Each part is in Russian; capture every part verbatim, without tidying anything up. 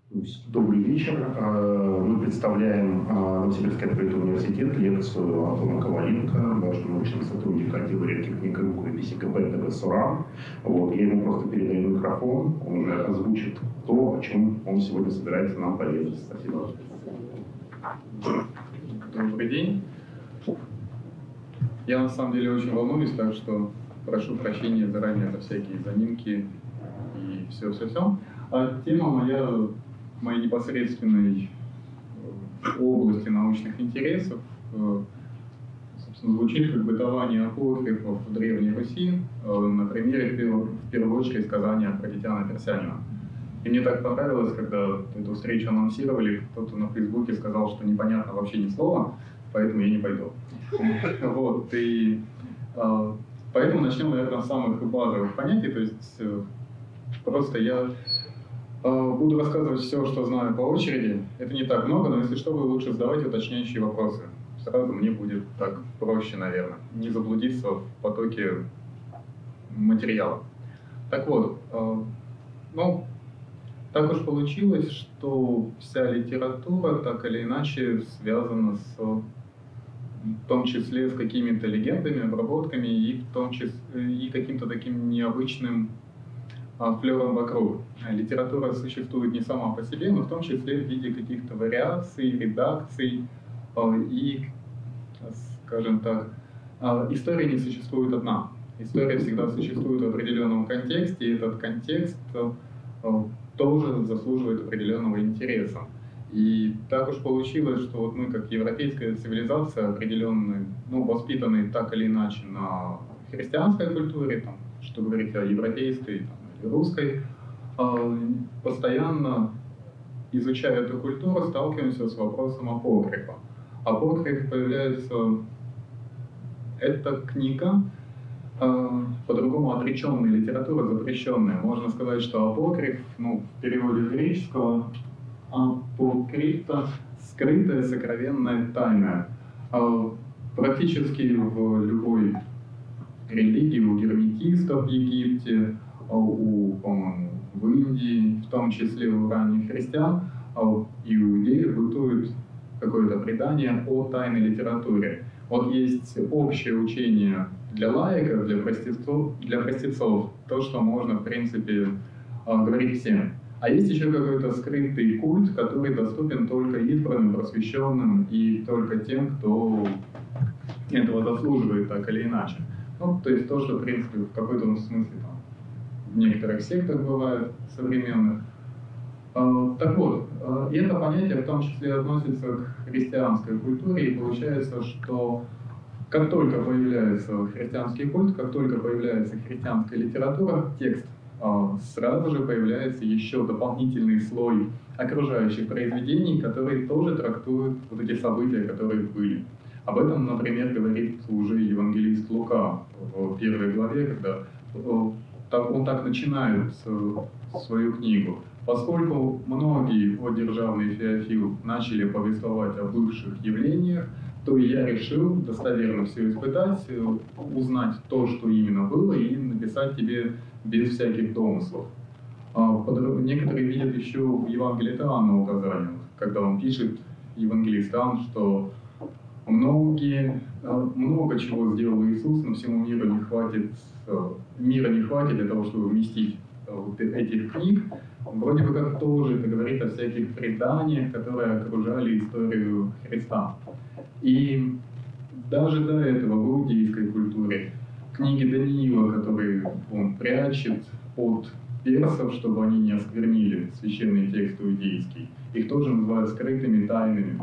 Добрый вечер. Мы представляем Новосибирский открытый университет, лекцию Антона Коваленко, нашего научного сотрудника отдела редких книг и рукописей ка пэ тэ вэ СОРА. Вот. Я ему просто передаю микрофон, он уже озвучит то, о чем он сегодня собирается нам поведать. Спасибо. Добрый день. Я на самом деле очень волнуюсь, так что прошу прощения заранее за всякие заминки и все-все-все. А тема моя, моей непосредственной области научных интересов, собственно, звучит как бытование апокрифов в Древней Руси на примере, в первую очередь, сказания про Тетяна Персянина. И мне так понравилось, когда эту встречу анонсировали, кто-то на Фейсбуке сказал, что непонятно вообще ни слова, поэтому я не пойду. Вот, и э, поэтому начнем, наверное, с самых базовых понятий, то есть э, просто я э, буду рассказывать все, что знаю по очереди. Это не так много, но если что, вы лучше задавайте уточняющие вопросы. Сразу мне будет так проще, наверное, не заблудиться в потоке материала. Так вот, э, ну, так уж получилось, что вся литература так или иначе связана с, в том числе с какими-то легендами, обработками и в том числе и каким-то таким необычным а, флером вокруг. Литература существует не сама по себе, но в том числе в виде каких-то вариаций, редакций а, и, скажем так, а, история не существует одна. История всегда существует в определенном контексте, и этот контекст а, тоже заслуживает определенного интереса. И так уж получилось, что вот мы, как европейская цивилизация, определенные, ну, воспитанные так или иначе на христианской культуре, там, что говорить о европейской там, или русской, постоянно, изучая эту культуру, сталкиваемся с вопросом апокрифа. Апокриф появляется, эта книга, по-другому отреченная литература, запрещенная. Можно сказать, что апокриф, ну, в переводе греческого, апокрифта, скрытая, сокровенная, тайная. Практически в любой религии, у герметистов в Египте, у, по-моему, в Индии, в том числе у ранних христиан, и у иудеев бытует какое-то предание о тайной литературе. Вот есть общее учение для лаиков, для простецов, для простецов, то, что можно, в принципе, говорить всем. А есть еще какой-то скрытый культ, который доступен только избранным, просвещенным и только тем, кто этого заслуживает так или иначе. Ну, то есть то, что, в принципе, в какой-то смысле там, в некоторых сектах бывает современных. Так вот, и это понятие в том числе относится к христианской культуре, и получается, что как только появляется христианский культ, как только появляется христианская литература, текст, сразу же появляется еще дополнительный слой окружающих произведений, которые тоже трактуют вот эти события, которые были. Об этом, например, говорит уже евангелист Лука в первой главе, когда он так начинает свою книгу. Поскольку многие, о державный Феофил, начали повествовать о бывших явлениях, то я решил достоверно все испытать, узнать то, что именно было, и написать тебе без всяких домыслов. Некоторые видят еще в Евангелии от Иоанна указания, когда он пишет, евангелист Иоанн, что многие, много чего сделал Иисус, но всему миру не хватит, мира не хватит для того, чтобы вместить вот этих книг. Вроде бы как тоже это говорит о всяких преданиях, которые окружали историю Христа. И даже до этого в иудейской культуре книги Даниила, которые он прячет от персов, чтобы они не осквернили священный текст иудейский, их тоже называют скрытыми, тайными.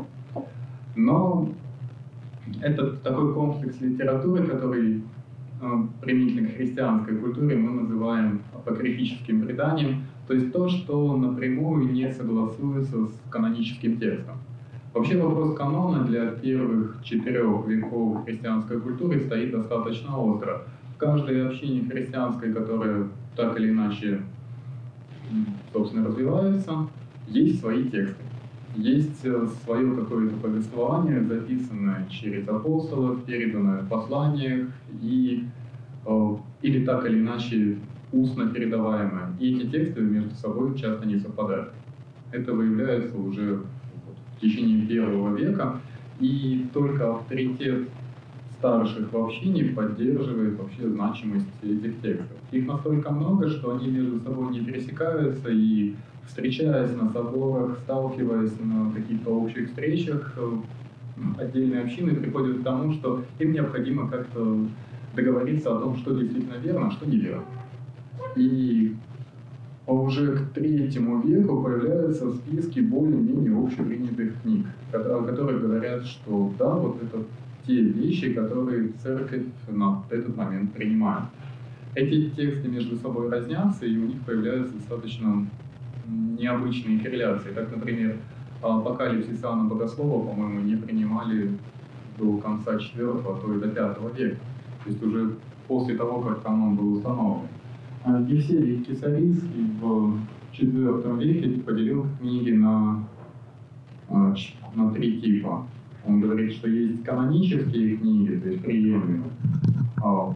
Но это такой комплекс литературы, который применительно к христианской культуре мы называем апокрифическим преданием, то есть то, что напрямую не согласуется с каноническим текстом. Вообще вопрос канона для первых четырех веков христианской культуры стоит достаточно остро. В каждой общине христианской, которая так или иначе, собственно, развивается, есть свои тексты. Есть свое какое-то повествование, записанное через апостолов, переданное в посланиях и, или так или иначе устно передаваемое. И эти тексты между собой часто не совпадают. это выявляется уже в течение первого века, и только авторитет старших в общине поддерживает вообще значимость этих текстов. Их настолько много, что они между собой не пересекаются, и встречаясь на соборах, сталкиваясь на каких-то общих встречах, отдельные общины приходят к тому, что им необходимо как-то договориться о том, что действительно верно, а что неверно. И уже к третьему веку появляются списки более-менее общепринятых книг, о которых говорят, что да, вот это те вещи, которые церковь на этот момент принимает. Эти тексты между собой разнятся, и у них появляются достаточно необычные корреляции. Так, например, Апокалипсис Иоанна Богослова, по-моему, не принимали до конца четвёртого, а то и до пятого века. То есть уже после того, как канон был установлен. Евсевий Кесарийский в четвёртом веке поделил книги на, на три типа. Он говорит, что есть канонические книги, то есть приемлемые. А,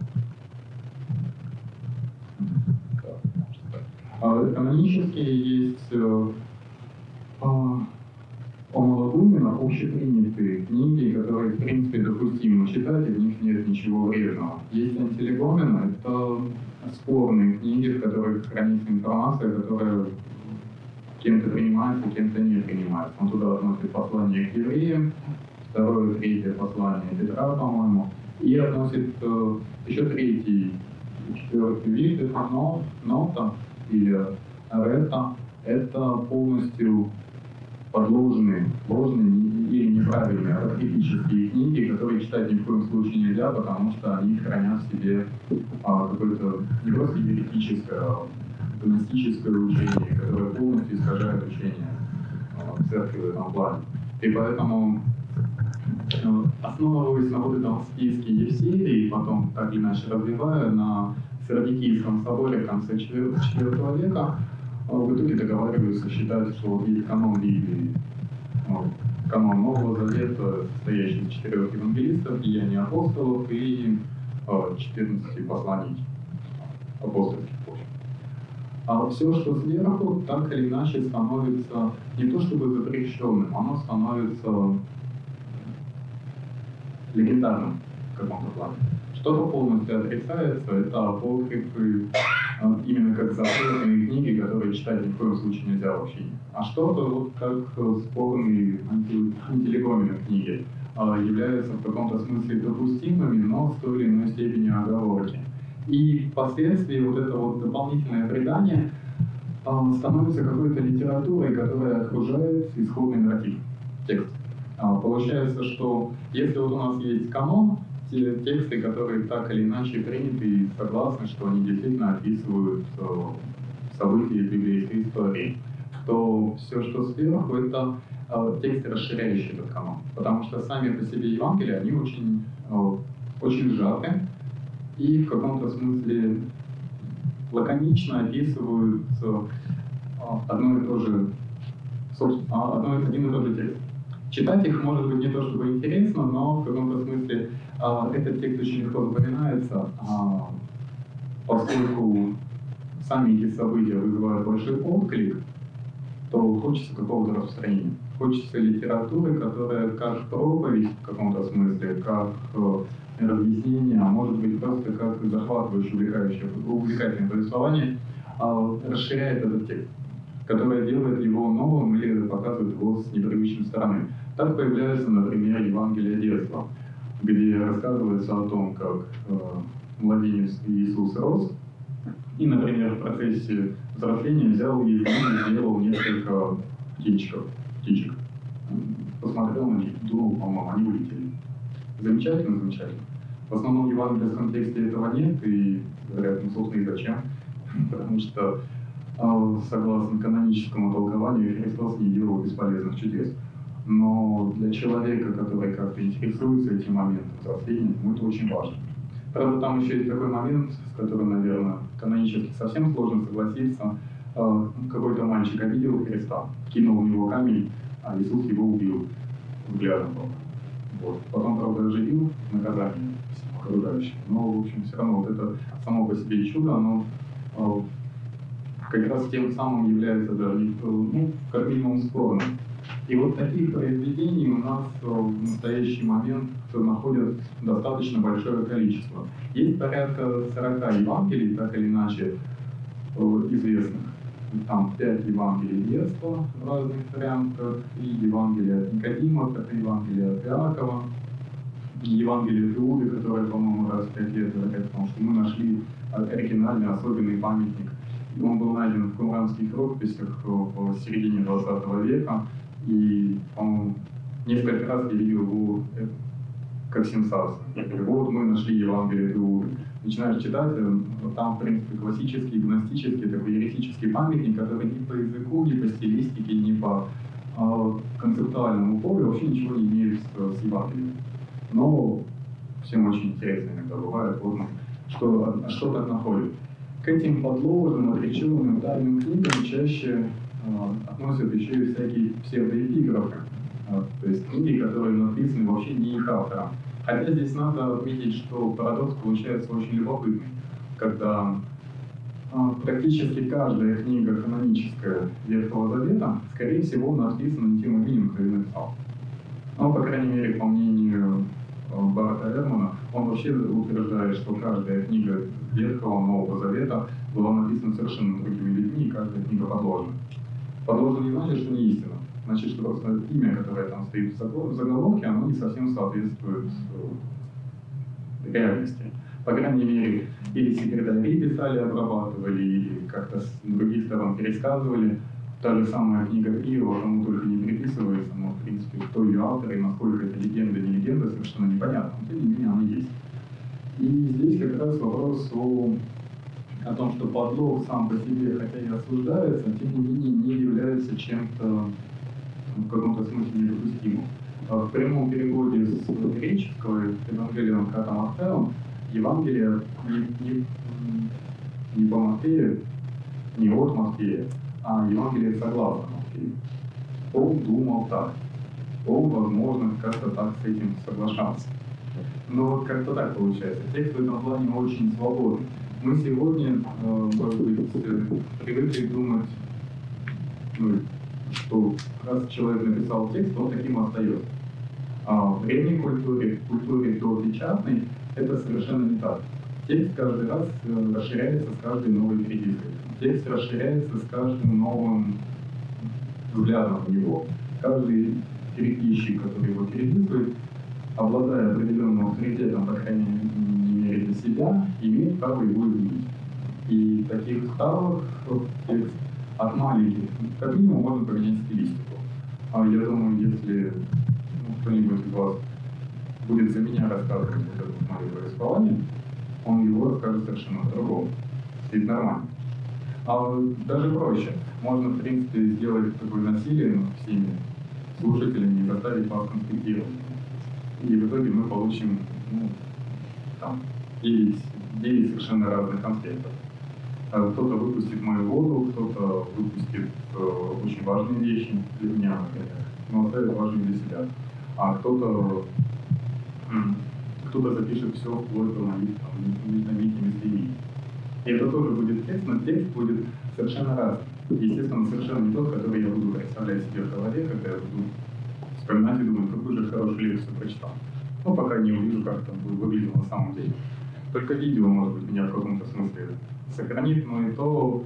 а канонические есть а, омологумена, общепринятые книги, которые, в принципе, допустимо читать, и в них нет ничего вредного. Есть антилегомена, это спорные книги, в которых хранится информация, которая кем-то принимается, кем-то не принимается. Он туда относит послание к евреям, второе, третье послание Петра, по-моему, и относит э, еще третий, четвертый вид, это но, нота или рета, это полностью подложенные, ложные или неправильные апокрифические книги, которые читать ни в коем случае нельзя, потому что они хранят в себе а, какое-то не просто еретическое, а гностическое учение, которое полностью искажает учение а, церкви в этом плане. И поэтому, основываясь на вот этом списке Евсевии, потом так или иначе развивая, на Сардикийском соборе в конце четвёртого века, в итоге договариваются считать, что вот есть канон Библии, канон Нового Завета, состоящий из четырех евангелистов, деяний апостолов и четырнадцати посланий апостольских. А все, что сверху, так или иначе становится не то чтобы запрещенным, оно становится легендарным в каком-то плане. Что-то полностью отрицается, это апокрифы, именно как запретные книги, которые читать ни в коем случае нельзя вообще. А что-то вот как спорные антилегоменные книги являются в каком-то смысле допустимыми, но с той или иной степенью оговорки. И впоследствии вот это вот дополнительное предание становится какой-то литературой, которая окружает исходный нарратив, текст. Получается, что если вот у нас есть канон, те тексты, которые так или иначе приняты и согласны, что они действительно описывают события библейской истории, то все, что сверху, это тексты, расширяющие этот канон. Потому что сами по себе Евангелия, они очень, очень сжаты и в каком-то смысле лаконично описывают одно и то же, собственно, одно, один и тот же текст. Читать их может быть не то чтобы интересно, но в каком-то смысле э, этот текст очень легко запоминается, э, поскольку сами эти события вызывают большой отклик, то хочется какого-то распространения. Хочется литературы, которая как проповедь в каком-то смысле, как э, разъяснение, а может быть просто как захватывающее, увлекающее, увлекательное повествование, э, расширяет этот текст, которое делает его новым или показывает его с непривычной стороны. Так появляется, например, Евангелие детства, где рассказывается о том, как э, младенец Иисус рос, и, например, в процессе взросления взял и сделал несколько птичков, птичек. Посмотрел на них, думал, по-моему, они улетели. Замечательно, замечательно. В основном в евангельском тексте этого нет, и говорят, ну, собственно, и зачем? Потому что согласно каноническому толкованию, Христос не делал бесполезных чудес. Но для человека, который как-то интересуется этим моментом взросления, ему это очень важно. Правда, там еще есть такой момент, с которым, наверное, канонически совсем сложно согласиться. Какой-то мальчик обидел Христа, кинул в него камень, а Иисус его убил взглядом. Вот. Потом, правда, оживил наказание всем окружающим. Но, в общем, все равно вот это само по себе чудо, оно как раз тем самым является даже, ну, как минимум спорным. И вот таких произведений у нас в настоящий момент находят достаточно большое количество. Есть порядка сорока Евангелий, так или иначе, известных. Там пять Евангелий детства в разных вариантах, и Евангелие от Никодима, это Евангелие от Иакова, Евангелие Иуды, которое, по-моему, раз в пять лет, потому что мы нашли оригинальный особенный памятник. И он был найден в кумранских рукописях в середине двадцатого века, и, по-моему, несколько раз я видел его как сенсацию. Я говорю, вот мы нашли Евангелие Иуды. Начинаешь читать, там, в принципе, классический, гностический, такой еретический памятник, который ни по языку, ни по стилистике, ни по э, концептуальному полю вообще ничего не имеет с, с Евангелием. Но всем очень интересно иногда бывает, вот, что, что так находит. К этим подложным, отреченным, тайным книгам чаще э, относят еще и всякие псевдоэпиграфы. Э, то есть книги, которые написаны вообще не их автором. Хотя здесь надо отметить, что парадокс получается очень любопытный, когда э, практически каждая книга каноническая Ветхого Завета, скорее всего, написана не тем именем, кто ее написал. Но, по крайней мере, по мнению э, Барта Эрмана, он вообще утверждает, что каждая книга Ветхого Нового Завета была написана совершенно другими людьми, и каждая книга подложена. Подложена не значит, что не истина. Значит, что просто имя, которое там стоит в заголовке, оно не совсем соответствует реальности. По крайней мере, или секретари писали, обрабатывали, или как-то с других сторон пересказывали. Та же самая книга Иова, кому только не приписывается, но, в принципе, кто ее автор и насколько это легенда, не легенда, совершенно непонятно. Но, тем не менее, она есть. И здесь как раз вопрос о, о том, что подлог сам по себе, хотя и осуждается, тем не менее не является чем-то в каком-то смысле недопустимым. В прямом переводе с греческого Евангелием Катам Артеум Евангелие не, не, не по Матфею, не от Матфея, а Евангелие согласно Матфею. Он думал так. Он, возможно, как-то так с этим соглашался. Но вот как-то так получается. Текст в этом плане очень свободный. Мы сегодня, может быть, привыкли думать, ну, что раз человек написал текст, он таким остается. А в древней культуре, в культуре до печатной, это совершенно не так. Текст каждый раз расширяется с каждой новой перепиской. Текст расширяется с каждым новым взглядом в него. Каждый переписчик, который его переписывает, обладая определенным авторитетом, по крайней мере для себя, имеет право его изменить. И таких ставок текст от маленьких, как минимум, можно поменять стилистику. А я думаю, если ну, кто-нибудь из вас будет за меня рассказывать вот это мое повествование, он его расскажет совершенно по-другому. И это нормально. А даже проще. Можно, в принципе, сделать такое насилие над всеми слушателями и заставить вас конспектировать. И в итоге мы получим ну, там, девять, девять совершенно разных конспектов. Кто-то выпустит мою воду, кто-то выпустит э, очень важные вещи для меня, например, но оставит важные для себя. А кто-то кто-то запишет все вплоть до моих метаметий местоимений. И это тоже будет текст, но текст будет совершенно разный. Естественно, совершенно не тот, который я буду представлять себе в голове, когда я буду вспоминать и думать, какую же хорошую лекцию прочитал. Ну, пока не увижу, как это выглядело на самом деле. Только видео, может быть, меня в каком-то смысле сохранит, но и то,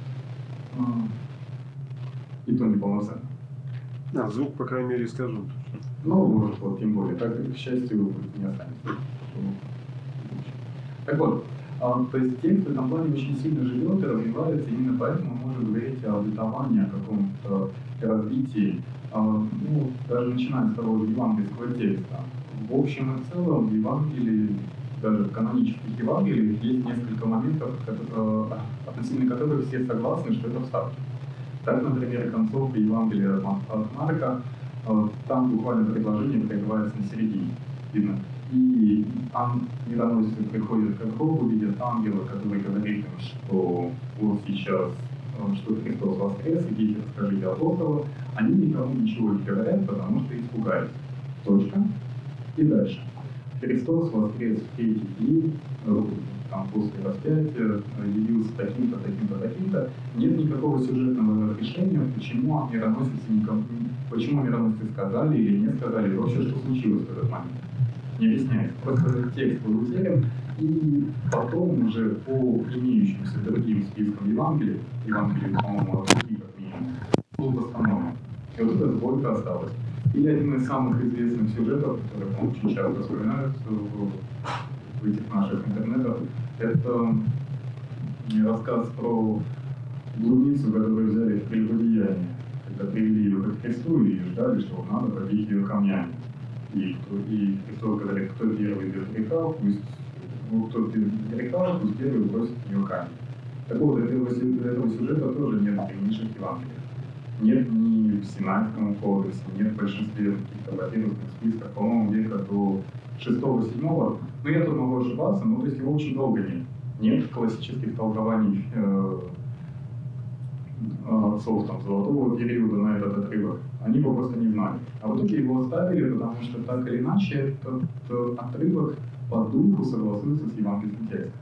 и то неполноценно. А, звук, по крайней мере, скажу. Ну, вот, вот, тем более. Так, к счастью, не останется. Так вот, а, то есть текст в этом плане очень сильно живет и развивается, именно поэтому мы можем говорить о бытовании, о каком-то развитии, а, ну, даже начиная с того же евангельского текста. В общем и целом в Евангелии, даже в канонических Евангелиях, есть несколько моментов, относительно которых все согласны, что это вставки. Так, например, концовка Евангелия от Марка, там буквально предложение прерывается на середине, видно. И там мироносцы приходят к гробу, видят ангела, который говорит им, что вот сейчас, что Христос воскрес, идите расскажите апостолам. Они никому ничего не говорят, потому что испугались. Точка. И дальше. Христос воскрес в третий день, там после распятия явился таким-то, таким-то, таким-то. Нет никакого сюжетного решения, почему мироносицы, никому, почему мироносцы сказали или не сказали, и вообще что случилось в этот момент. Не объясняется. Просто этот текст был утерян, и потом уже по имеющимся другим спискам Евангелий, Евангелий, по-моему, от Луки, как минимум, был восстановлен. И вот эта сборка осталась. И один из самых известных сюжетов, который очень часто вспоминаются в, в этих наших интернетах, это рассказ про блудницу, которую взяли в прелюбодеяние, когда привели ее к Христу и ждали, что надо побить ее камнями. И, и Христос говорит, кто первый без греха, пусть, ну, кто без греха, пусть первый бросит в нее камень. Так вот, для этого, для этого сюжета тоже нет древнейших Евангелий. Нет ни в Синайском кодексе, нет в большинстве каких-то латинских списков, по-моему, века до шестого-седьмого. Ну, я тут могу ошибаться, но то есть его очень долго нет. Нет классических толкований э, отцов там, золотого периода на этот отрывок. Они его просто не знали. А в итоге его оставили, потому что так или иначе этот э, отрывок по духу согласуется с евангельским текстом.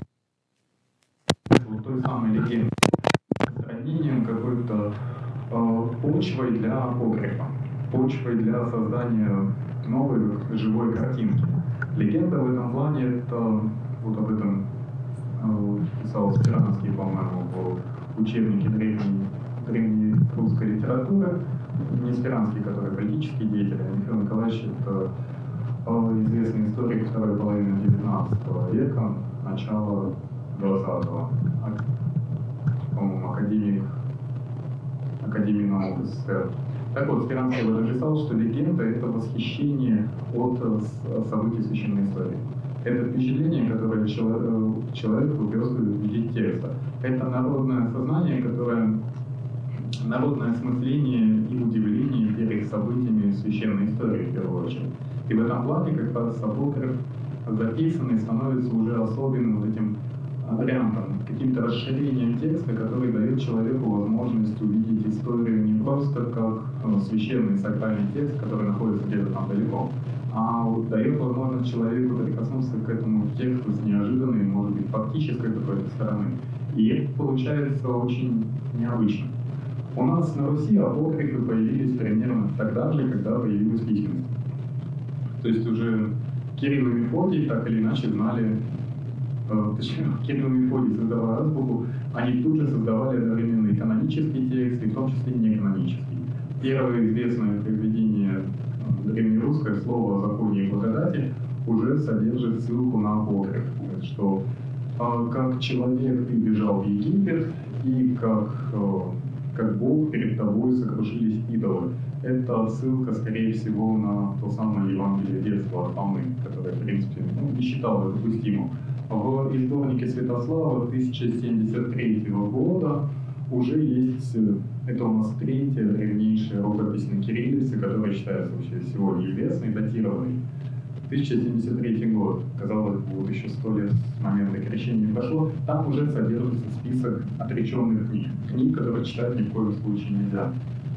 Вот той самой легенды. Сравнением какой-то э, почвой для апокрифа, почвой для создания новой живой картинки. Легенда в этом плане, это вот об этом э, писал Спиранский, по-моему, в учебнике древней, древней русской литературы. Не Спиранский, который политический деятель, а Михаил Николаевич, это э, известный историк второй половины девятнадцатого века, начала двадцатого. По-моему, академик, академик наук СССР. Так вот, Спиранский написал, что легенда — это восхищение от событий священной истории. Это впечатление, которое человек выплескивает в виде текста. Это народное сознание, которое народное осмысление и удивление перед событиями священной истории, в первую очередь. И в этом плане, как раз апокриф записанный становится уже особенным вот этим вариантом, каким-то расширением текста, который дает человеку возможность увидеть историю не просто как ну, священный сакральный текст, который находится где-то там далеко, а вот дает возможность человеку прикоснуться к этому тексту с неожиданной, может быть, фактической какой-то стороны. И это получается очень необычно. У нас на Руси апокрифы появились примерно тогда же, когда появилась письменность. То есть уже Кирилл и Мефодий так или иначе знали, точнее, Кирилл и Мефодий, создавая азбуку, они тут же создавали одновременно и канонический текст, и в том числе и неканонический. Первое известное произведение древнерусское слово о законе и благодати уже содержит ссылку на апокриф, что как человек ты бежал в Египет, и как, как Бог перед тобой сокрушились идолы. Это отсылка, скорее всего, на то самое Евангелие детства от Фомы, которое, в принципе, ну, не считалось допустимым. В исторнике Святослава тысяча семьдесят третьего года уже есть, это у нас третья древнейшая рукопись на кириллице, которая считается вообще сегодня известной, датированной. тысяча семьдесят третий год, казалось бы, вот еще сто лет с момента крещения не прошло, там уже содержится список отреченных книг, книг, которые читать ни в коем случае нельзя.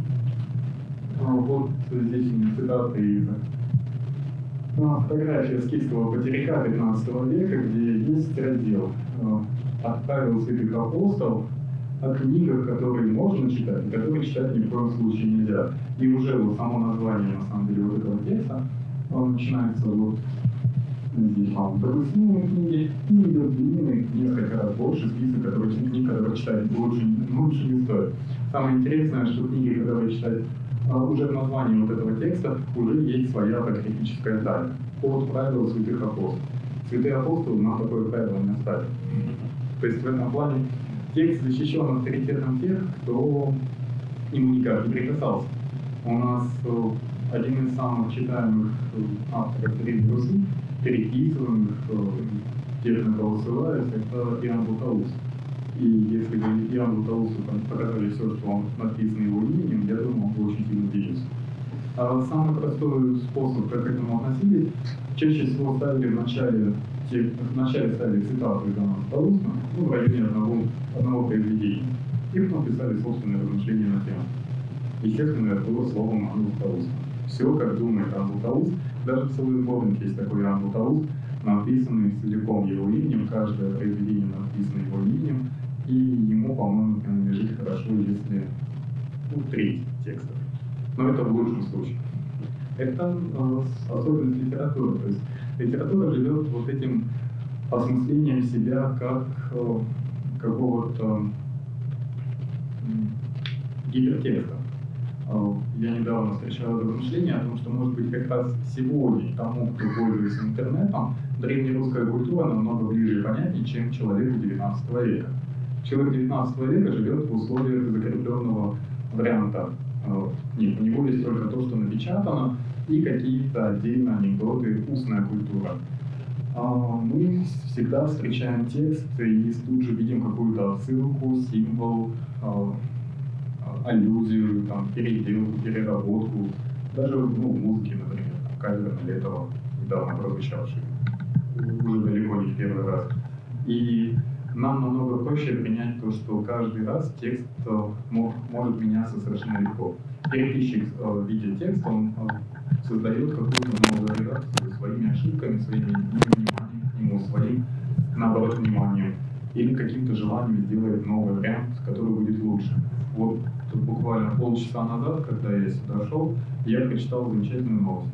Вот здесь у меня цитаты из фотография скифского потеряка пятнадцатого века, где есть раздел «Отправил святых апостолов» о книгах, которые можно читать, и которые читать ни в коем случае нельзя. И уже вот само название, на самом деле, вот этого текста, он начинается вот здесь, там, допустимые книги, и идет длинный, несколько раз больше список, которые, книг, которые читать лучше, лучше не стоит. Самое интересное, что книги, которые читать уже в названии вот этого текста уже есть своя апокрифическая тайна. От правил святых апостолов. Святые апостолы нам такое правило не оставили. То есть в этом плане текст защищен авторитетом тех, кто ему никак не прикасался. У нас один из самых читаемых авторов Древней Руси, переписываемых, тех, на кого ссылаюсь, это Иоанн Златоуст. И если бы Иоанну Златоусту показали все, что он написано его именем, я думаю, он бы очень сильно удивился. А самый простой способ, как к этому относились, чаще всего ставили в начале, в начале ставили цитату из Иоанна Златоуста, ну, в районе одного, одного произведения, и потом писали собственные размышления на тему. Естественно, это было словом Иоанна Златоуста. Все, как думает Иоанн Златоуст, даже целый сборник есть такой Иоанн Златоуст, написаны целиком его именем, каждое произведение написано его именем, и ему, по-моему, принадлежит хорошо, если ну, треть текстов. Но это в лучшем случае. Это э, особенность литературы. То есть литература живет вот этим осмыслением себя как э, какого-то э, гипертекста. Э, я недавно встречал размышления о том, что, может быть, как раз сегодня тому, кто пользуется интернетом, древнерусская культура намного ближе и понятнее, чем человеку девятнадцатого века. Человек девятнадцатого века живет в условиях закрепленного варианта. Нет, у него есть только то, что напечатано, и какие-то отдельные анекдоты, устная культура. Мы всегда встречаем текст и тут же видим какую-то отсылку, символ, аллюзию, там, переделку, переработку. Даже ну, в музыке, например, кавер Летова, недавно прозвучавший, уже далеко не в первый раз. И нам намного проще принять то, что каждый раз текст может меняться совершенно легко. Переписчик, видя текст, он создает какую-то новую редакцию своими ошибками, своими невниманием к нему, своим, наоборот, вниманием. Или каким-то желанием сделает новый вариант, который будет лучше. Вот тут буквально полчаса назад, когда я сюда шел, я прочитал замечательную новость.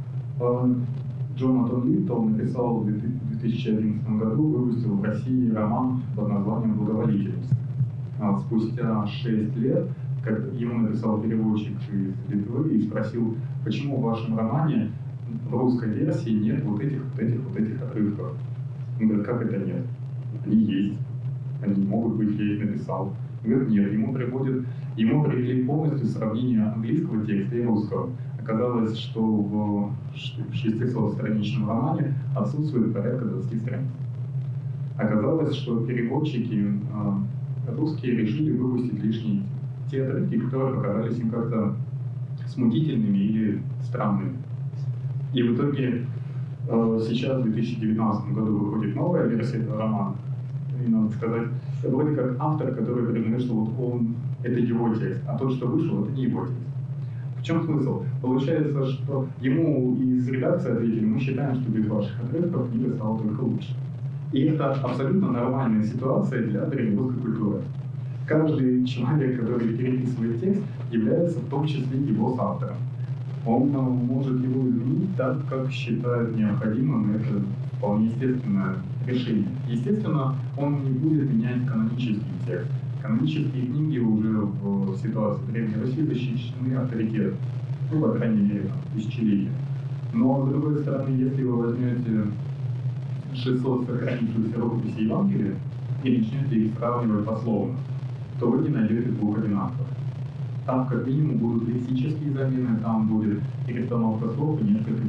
Джонатан Литтл написал в две тысячи одиннадцатом году, выпустил в России роман под названием «Благоволительность». Спустя шесть лет как ему написал переводчик из Литвы и спросил, почему в вашем романе в русской версии нет вот этих, вот этих, вот этих отрывков. Он говорит, как это нет? Они есть, они могут быть, я их написал. Он говорит, нет, ему приводят, ему привели полностью сравнение английского текста и русского. Оказалось, что в шестисотстраничном романе отсутствует порядка двадцати страниц. Оказалось, что переводчики э, русские решили выпустить лишние те отрывки, которые показались им как-то смутительными или странными. И в итоге э, сейчас, в две тысячи девятнадцатом году, выходит новая версия этого романа. И надо сказать, вроде как автор, который признает, что вот он, это его текст, а тот, что вышел, это не его текст. В чем смысл? Получается, что ему из редакции ответили, мы считаем, что без ваших отрывков книга стала только лучше. И это абсолютно нормальная ситуация для древнерусской культуры. Каждый человек, который переписывает текст, является в том числе его соавтором. Он может его изменить так, как считает необходимым, это вполне естественное решение. Естественно, он не будет менять канонический текст. Канонические книги уже в ситуации Древней Руси защищены авторитетом, ну, по крайней мере, там, тысячелетия. Но, с другой стороны, если вы возьмете шестьсот сохранившихся рукописей Евангелия и начнете их сравнивать пословно, то вы не найдете двух одинаковых. Там, как минимум, будут лексические замены, там будет перестановка слов и несколько,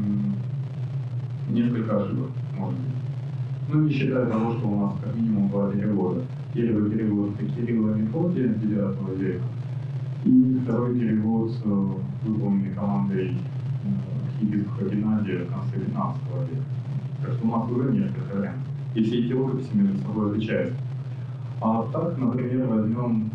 несколько ошибок, может быть. Ну, не считая того, что у нас как минимум два перевода. Первый перевод — это Кирилла и Мефодия девятого века, и второй перевод, выполненный командой архиепископа Геннадия в конце девятнадцатого века. Так что у нас уже несколько вариантов. И все эти рукописи между собой отличаются. А так, например, возьмем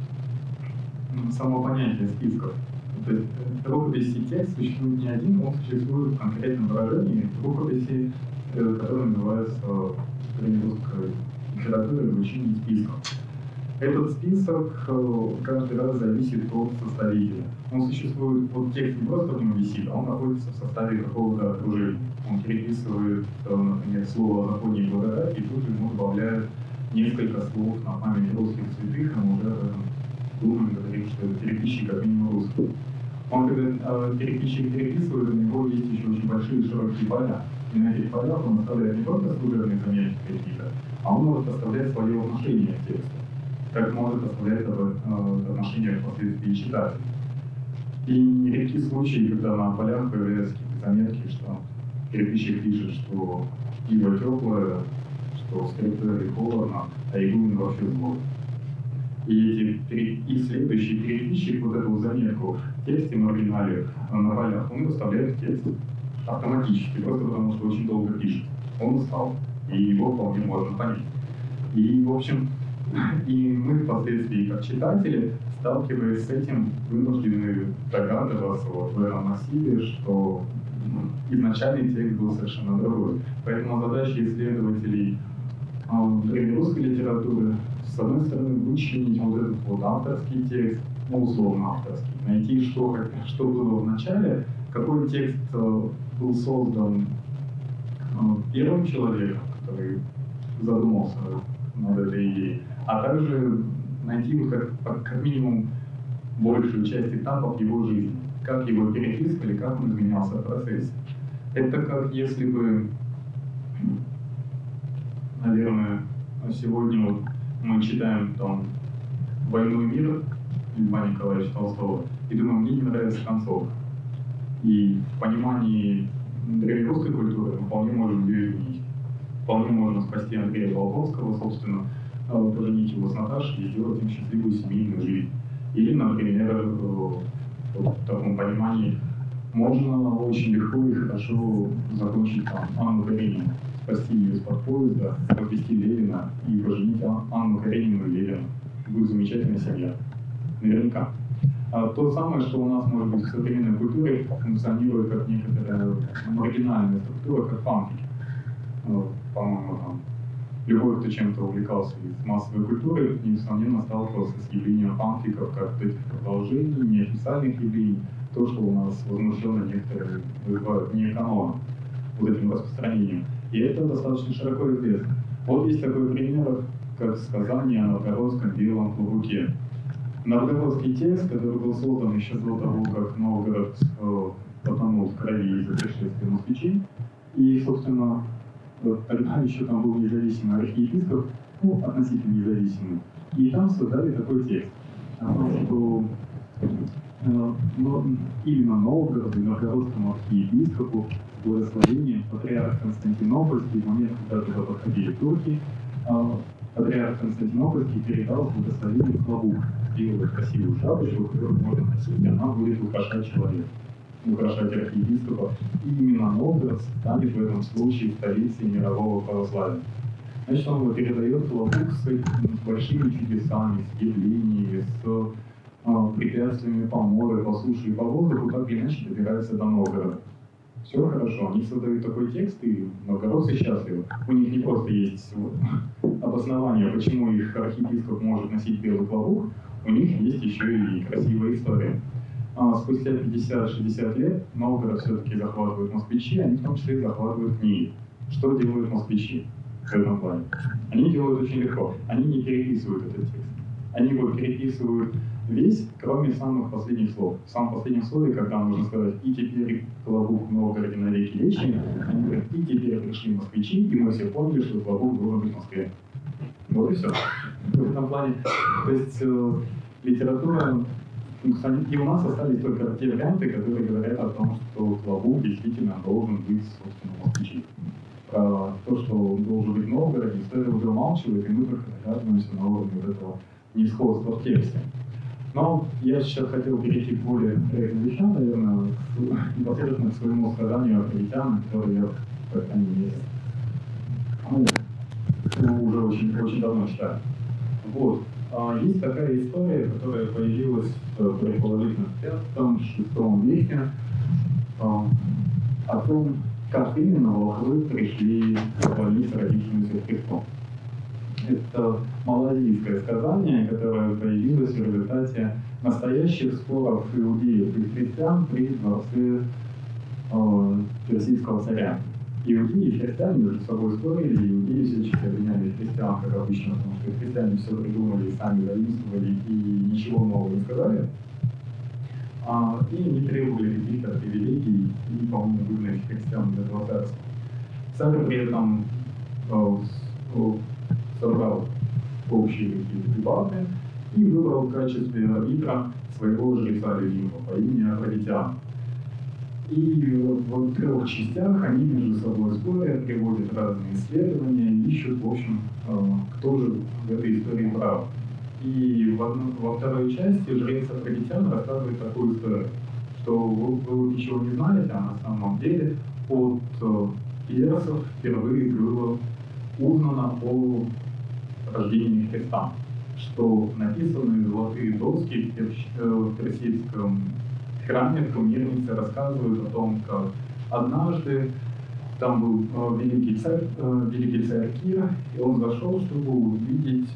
само понятие списков. То есть рукопись и текст существует не один, он существует в конкретном выражении рукописи, которая называется в древнерусской литературе звучание списков. Этот список каждый раз зависит от составителя. Он существует, вот текст не просто в нем висит, а он находится в составе какого-то окружения. Он переписывает, например, слово о законе и благодати, и тут же ему добавляет несколько слов на память русских святых, и мы уже думаем, говорим, что это переписчик как минимум русский. Он, когда э, переписчик переписывает, у него есть еще очень большие широкие поля. И на этих полях он оставляет не только служебные заметки какие-то, а он может оставлять свое отношение к тексту, как может оставлять это, э, отношение впоследствии читателя. И нередки случаи, когда на полях появляются какие-то заметки, что переписчик пишет, что пиво теплое, что в скрипторе холодно, а Игумен вообще злой. И, эти, и следующий переписчик вот эту заметку в тексте в оригинале на полях, он выставляет в текст автоматически, просто потому что очень долго пишет. Он устал, и его вполне можно понять. И, в общем, и мы впоследствии, как читатели, сталкиваясь с этим, вынуждены догадываться вот в этом массиве, что изначальный текст был совершенно другой. Поэтому задача исследователей э, древнерусской литературы, с одной стороны, вычленить вот этот вот авторский текст, ну, условно авторский, найти, что, что было в начале, какой текст э, был создан э, первым человеком, который задумался над этой идеей, а также найти вот как, как минимум большую часть этапов его жизни, как его переписывали, как он изменялся в процессе. Это как если бы, наверное, сегодня вот мы читаем там «Войну и мир» Льва Николаевича Толстого и думаем, мне не нравится концовка. И в понимании древнерусской культуры мы вполне можем ее изменить. Вполне можно спасти Андрея Волковского, собственно, поженить его с Наташей и сделать им счастливую семейную жизнь. Или, например, в таком понимании можно очень легко и хорошо закончить там Анну Каренину, спасти ее из-под поезда, подвести Левина и поженить Анну Каренину и Левина. Будет замечательная семья. Наверняка. А то самое, что у нас, может быть, в современной культуре функционирует как некоторая маргинальная структура, как фанфики. По-моему, там, любой, кто чем-то увлекался из массовой культуры, несомненно сталкивался с явлением фанфиков, как вот этих продолжений, неофициальных явлений, то, что у нас возмущенно некоторые называют неэкономом, вот этим распространением. И это достаточно широко известно. Вот есть такой пример, как сказание о новгородском белом клобуке. Новгородский текст, который был создан еще до того, как Новгород э, потонул в крови из-за пришествия москвичей, и, собственно, вот тогда еще там был независимый архиепископ, ну, относительно независимый, и там создали такой текст о том, что э, но, именно Новгороду и новгородскому архиепископу благословение патриарх Константинопольский в момент, когда туда подходили турки, э, патриарх Константинопольский передал благословение клобук, белую красивую шапочку, которую можно носить, и она будет украшать человека, украшать архиепископа. И именно Новгород станет в этом случае столицей мирового православия. Значит, он его передает клобук с, с большими чудесами, с явлениями, с э, препятствиями по морю, по суше и по воздуху, так или иначе добирается до Новгорода. Все хорошо, они создают такой текст, и новгородцы счастливы. У них не просто есть вот, обоснование, почему их архиепископ может носить белый клобук, у них есть еще и красивая история. А спустя пятьдесят-шестьдесят лет Новгород все-таки захватывают москвичи, они в том числе захватывают книги. Что делают москвичи в этом плане? Они делают очень легко. Они не переписывают этот текст. Они его переписывают весь, кроме самых последних слов. В самом последнем слове, когда нужно сказать «и теперь клобук в Новгороде навеки вечный», они говорят «и теперь пришли москвичи, и мы все поняли, что клобук должен быть в Москве». Вот и все. В этом плане, то есть э, литература, и у нас остались только те варианты, которые говорят о том, что клобук действительно должен быть, собственно, москвичи. Про то, что он должен быть в Новгороде, история уже умалчивает, и мы только догадываемся на уровне вот этого несходства в тексте. Но я сейчас хотел перейти к более конкретным вещам, наверное, непосредственно к своему сказанию о Христиане, которое я, по крайней мере, ну, уже очень, очень давно читаю. Вот. Есть такая история, которая появилась в предположительно в пятом-шестом веке, о том, как именно волхвы пришли хвалить родившемуся Христом. Это малазийское сказание, которое появилось в результате настоящих споров иудеев и христиан при дворце э, персидского царя. Иудеи и христиане между собой спорили, и иудеи всячески обвиняли христиан, как обычно, потому что христиане все придумали, сами заимствовали и ничего нового не сказали. А, и не требовали каких-то привилегий и, по-моему, выгнали христиан из этого царства. Царь при этом э, собрал общие какие-то дебаты и выбрал в качестве арбитра своего жреца любимого по имени Афродитиан. И в трех частях они между собой спорят, приводят разные исследования, ищут, в общем, кто же в этой истории прав. И в одну, во второй части жрец Афродитиан рассказывает такую историю, что вы, вы ничего не знаете, а на самом деле от персов впервые было узнано о рождении Христа, что написанные золотые доски в персидском храме кумирницы рассказывают о том, как однажды там был э, великий царь, э, великий царь Кир, и он зашел, чтобы увидеть,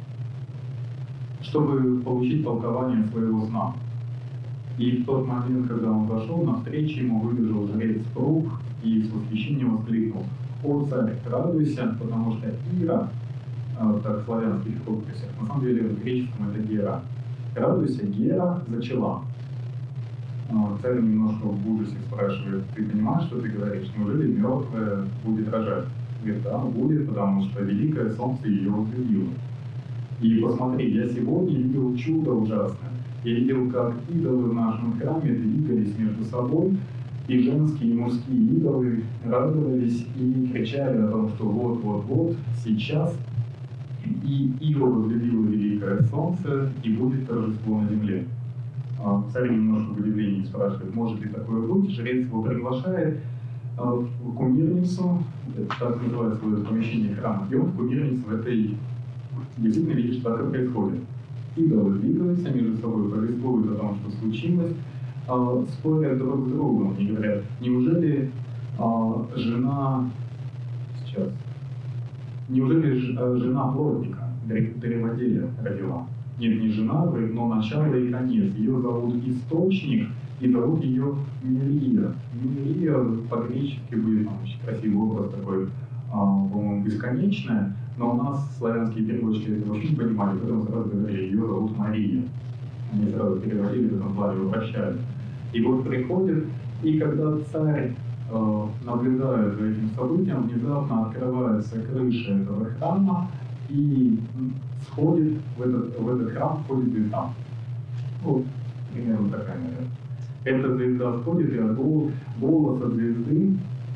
чтобы получить толкование своего сна. И в тот момент, когда он зашел, навстречу ему выбежал жрец Прух и с восхищением воскликнул: «О, царь, радуйся, потому что Ира», э, так в славянских рукописях, на самом деле в греческом это Гера, «радуйся, Гера зачала». Царь немножко в ужасе спрашивает: «Ты понимаешь, что ты говоришь? Неужели мертвая будет рожать?» Говорит: «Да, будет, потому что великое солнце ее возлюбило. И посмотри, я сегодня видел чудо ужасное. Я видел, как идолы в нашем храме двигались между собой, и женские и мужские идолы радовались и кричали о том, что вот-вот-вот, сейчас и Ира возлюбила великое солнце, и будет торжество на земле». Царь немножко в удивлении спрашивает: «Может ли такое быть?» Жрец его приглашает в кумирницу, это так называется помещение храма, и он в кумирнице в этой действительно видит, что так и происходит. Идолы двигаются между собой, повествуют о том, что случилось, спорят друг с другом и говорят: «Неужели жена сейчас, неужели жена плотника, древоделя родила?» Нет, не жена, говорит, но начало и конец. Ее зовут Источник, и зовут ее Мирия. Мирия по-гречески будет там, очень красивый образ такой, по-моему, бесконечная, но у нас славянские переводчики это вообще не понимали, поэтому сразу говорили: ее зовут Мария. Они сразу переводили, в этом плане упрощали. И вот приходит, и когда царь э, наблюдает за этим событием, внезапно открывается крыша этого храма, и сходит в этот, в этот храм, входит звезда. Вот, примерно такая, наверное. Эта звезда сходит, и от голоса звезды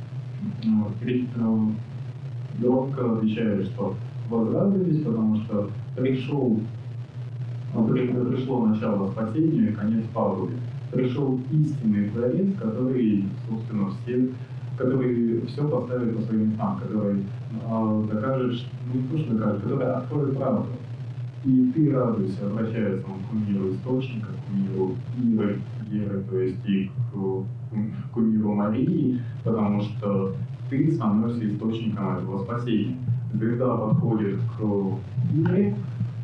громко отвечает, что возрадуйтесь, потому что пришел, пришло начало спасения и конец пагуби. Пришел истинный Творец, который, собственно, все, который все поставит по своим местам, который э, докажет, ну не то, что докажет, который откроет правду. И ты радуйся, обращается он к миру источника, к миру Иры, Геры, то есть и к, к миру Марии, потому что ты становишься источником этого спасения. Звезда подходит к Ире,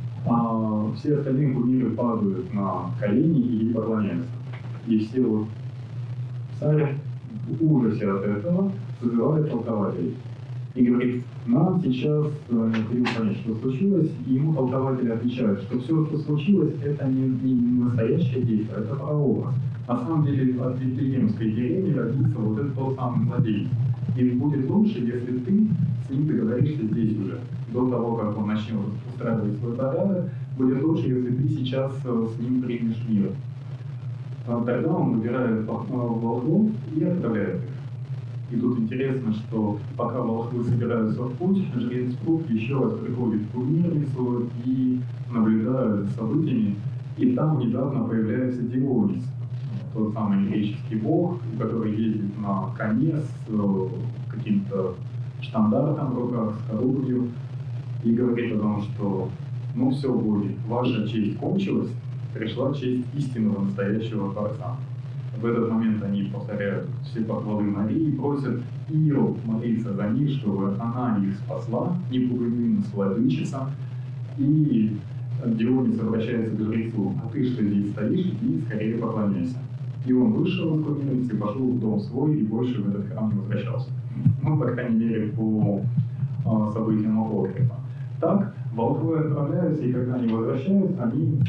а все остальные кумиры падают на колени и поклоняются. И все вот царь в ужасе от этого созывает толкователей. И говорит: нам сейчас необходимо понять, что случилось, и ему толкователи отвечают, что все, что случилось, это не, не настоящее действие, это прообраз. На самом деле от Вифлеемской деревни родится вот этот тот самый злодей. И будет лучше, если ты с ним договоришься здесь уже, до того, как он начнет устраивать свой порядок, будет лучше, если ты сейчас с ним примешь мир. Тогда он выбирает волхвов и отправляет их. И тут интересно, что пока волхвы собираются в путь, жрец Прух еще раз приходит в кумирницу и наблюдает за событиями. И там недавно появляется Дионис, тот самый греческий бог, который ездит на коне с каким-то штандартом в руках, с оружием, и говорит о том, что ну все, боги, ваша честь кончилась, пришла честь истинного настоящего Творца. В этот момент они повторяют все похвалы Марии и просят Иру молиться за них, чтобы она их спасла, непугаемая владычица. И Дионис обращается к жрецу: а ты что здесь стоишь, иди скорее поклоняйся. И он вышел из кумирницы, пошел в дом свой и больше в этот храм не возвращался. Ну, по крайней мере, по а, событиям апокрифа. Так, волхвы отправляются, и когда они возвращаются, они...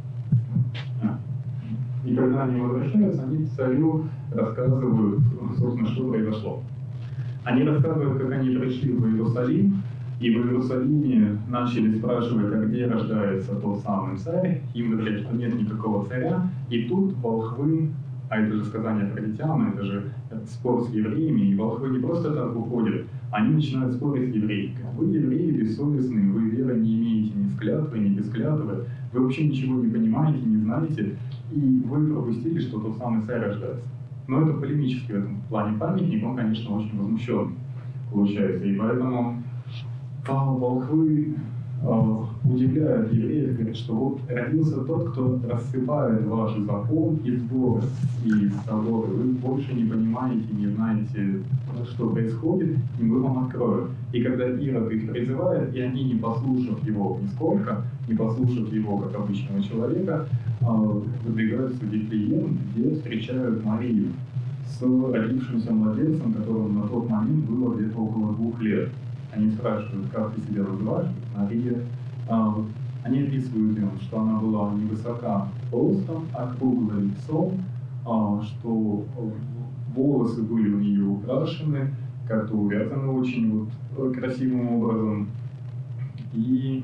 И когда они возвращаются, они царю рассказывают, собственно, что произошло. Они рассказывают, как они пришли в Иерусалим, и в Иерусалиме начали спрашивать, а где рождается тот самый царь. Им говорят, что нет никакого царя. И тут волхвы, а это же сказание про Тициана, это же спор с евреями, и волхвы не просто так уходят, они начинают спорить с евреями. Вы, евреи, бессовестные, вы веры не имеете ни с клятвы, ни без клятвы, вы вообще ничего не понимаете, не знаете, и вы пропустили, что тот самый царь рождается. Но это полемический в этом плане памятник, он, конечно, очень возмущенный получается. И поэтому волхвы удивляет евреев, говорит, что вот родился тот, кто рассыпает ваши законы и сборы, и соборы. Вы больше не понимаете, не знаете, что происходит, и мы вам откроем. И когда Ирод их призывает, и они, не послушав его нисколько, не послушав его как обычного человека, выдвигаются в Вифлеем, где встречают Марию с родившимся младенцем, которому на тот момент было где-то около двух лет. Они спрашивают, как ты себя называешь? Мария. Они описывают им, что она была невысока ростом, округлая лицом, что волосы были у нее украшены, как-то увязаны очень вот красивым образом. И,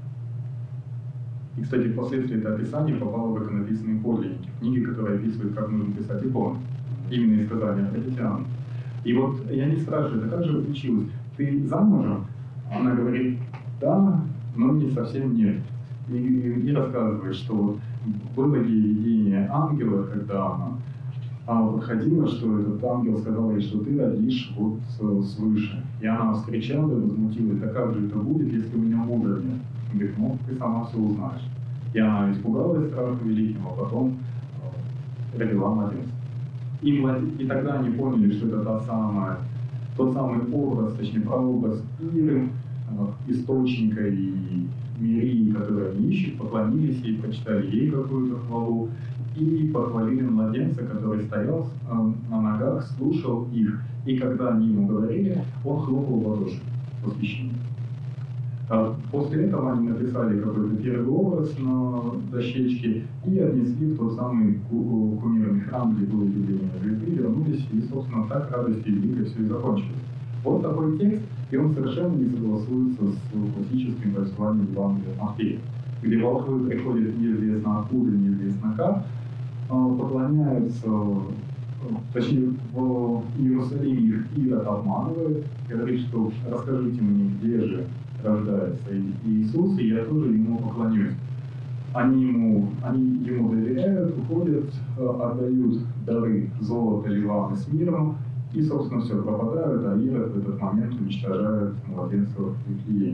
и, кстати, впоследствии это описание попало в иконописные подлинники, книги, которые описывают, как нужно писать иконы, именно из сказания о христианах. И вот я не спрашиваю, а как же случилось? Ты замужем? Она говорит, да, но не совсем нет. И, и, и рассказывает, что вот было ей видение ангела, когда она а, ходила, что этот ангел сказал ей, что ты родишь вот свыше. И она вскричала и возмутилась, да как же это будет, если у меня мужа нет? Он говорит, ну, ты сама все узнаешь. И она испугалась страха великим, а потом э, родила младенца. И, и тогда они поняли, что это та самая, тот самый образ, точнее, прообраз Иры, источника и Мирии, которые они ищут, поклонились ей, прочитали ей какую-то хвалу и похвалили младенца, который стоял на ногах, слушал их. И когда они ему говорили, он хлопал в ладоши в восхищении. После этого они написали какой-то первый образ на дощечке и отнесли в тот самый кумирный храм, где было явление звезды, вернулись, и, собственно, так радость и великой все и закончилось. Вот такой текст, и он совершенно не согласуется с классическим повествованием Евангелия от Матфея, где волхвы приходят неизвестно откуда, неизвестно как, поклоняются, точнее, в Иерусалиме их Ирод обманывает, говорит, что расскажите мне, где же рождается Иисус, и я тоже ему поклонюсь. Они ему, они ему доверяют, уходят, отдают дары золота, ливана с миром, и, собственно, все пропадают, а Ирод в этот момент уничтожает младенца в Вифлееме.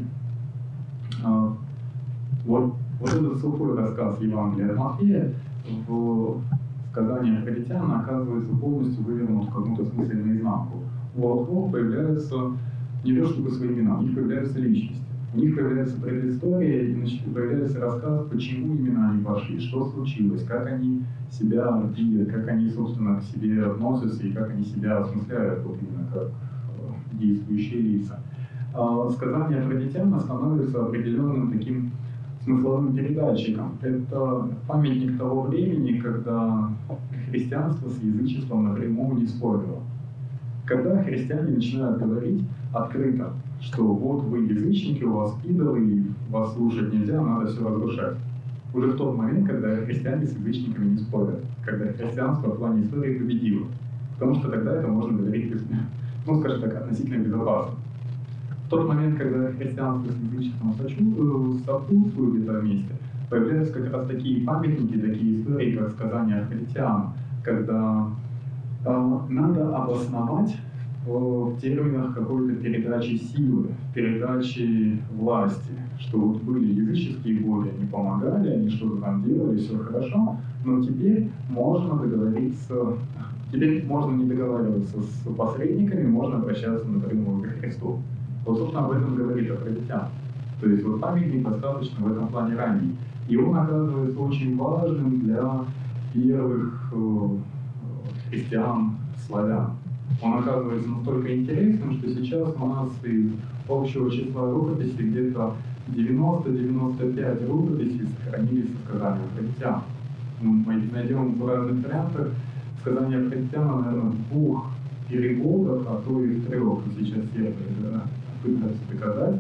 А, вот, вот этот сухой рассказ Евангелия от Матфея в сказании Ахаритяна оказывается полностью вывернут в каком-то смысле наизнанку. У волхвов появляются не то чтобы свои имена, у них появляются личности. У них появляется предыстория, и появляется рассказ, почему именно они пошли, что случилось, как они себя видят, как они, собственно, к себе относятся и как они себя осмысляют, вот именно как действующие лица. Сказание Ахаритяна становится определенным таким смысловым передатчиком. Это памятник того времени, когда христианство с язычеством напрямую не спорило. Когда христиане начинают говорить открыто, что вот вы язычники, у вас идолы, и вас слушать нельзя, надо все разрушать. Уже в тот момент, когда христиане с язычниками не спорят, когда христианство в плане истории победило. Потому что тогда это можно говорить, ну, скажем так, относительно безопасно. В тот момент, когда христианство с язычеством сопутствуют где-то вместе, появляются как раз такие памятники, такие истории, как сказание Ахаритяна, когда э, надо обосновать в терминах какой-то передачи силы, передачи власти, что вот были языческие боги, они помогали, они что-то там делали, все хорошо, но теперь можно договориться, теперь можно не договариваться с посредниками, можно обращаться напрямую к Христу. Вот, собственно, об этом говорит Ахаритян. То есть вот памятник достаточно в этом плане ранний. И он оказывается очень важным для первых э, христиан, славян. Он оказывается настолько интересным, что сейчас у нас из общего числа рукописей где-то девяносто-девяносто пять рукописей сохранились со сказанием Ахаритяна. Мы найдем в разных вариантах сказания Ахаритяна, наверное, в двух переводах, а то и в трех, сейчас я пытаюсь доказать.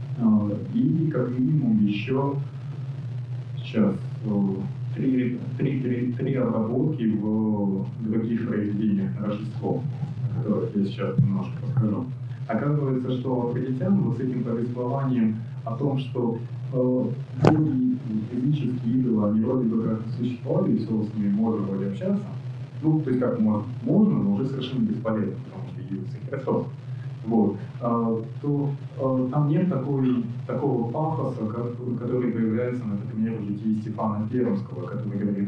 И как минимум еще сейчас три, три, три, три обработки в других произведениях на Рождество, о которых я сейчас немножко расскажу. Оказывается, что Ахаритян вот с этим повествованием о том, что э, боги, языческие идолы, они вроде бы как существовали, и все с ними можно вроде общаться, ну, то есть как можно, можно, но уже совершенно бесполезно, потому что явился Христос. Вот, а, то а, там нет такой, такого пафоса, который появляется, например, в житии Стефана Пермского, который говорит,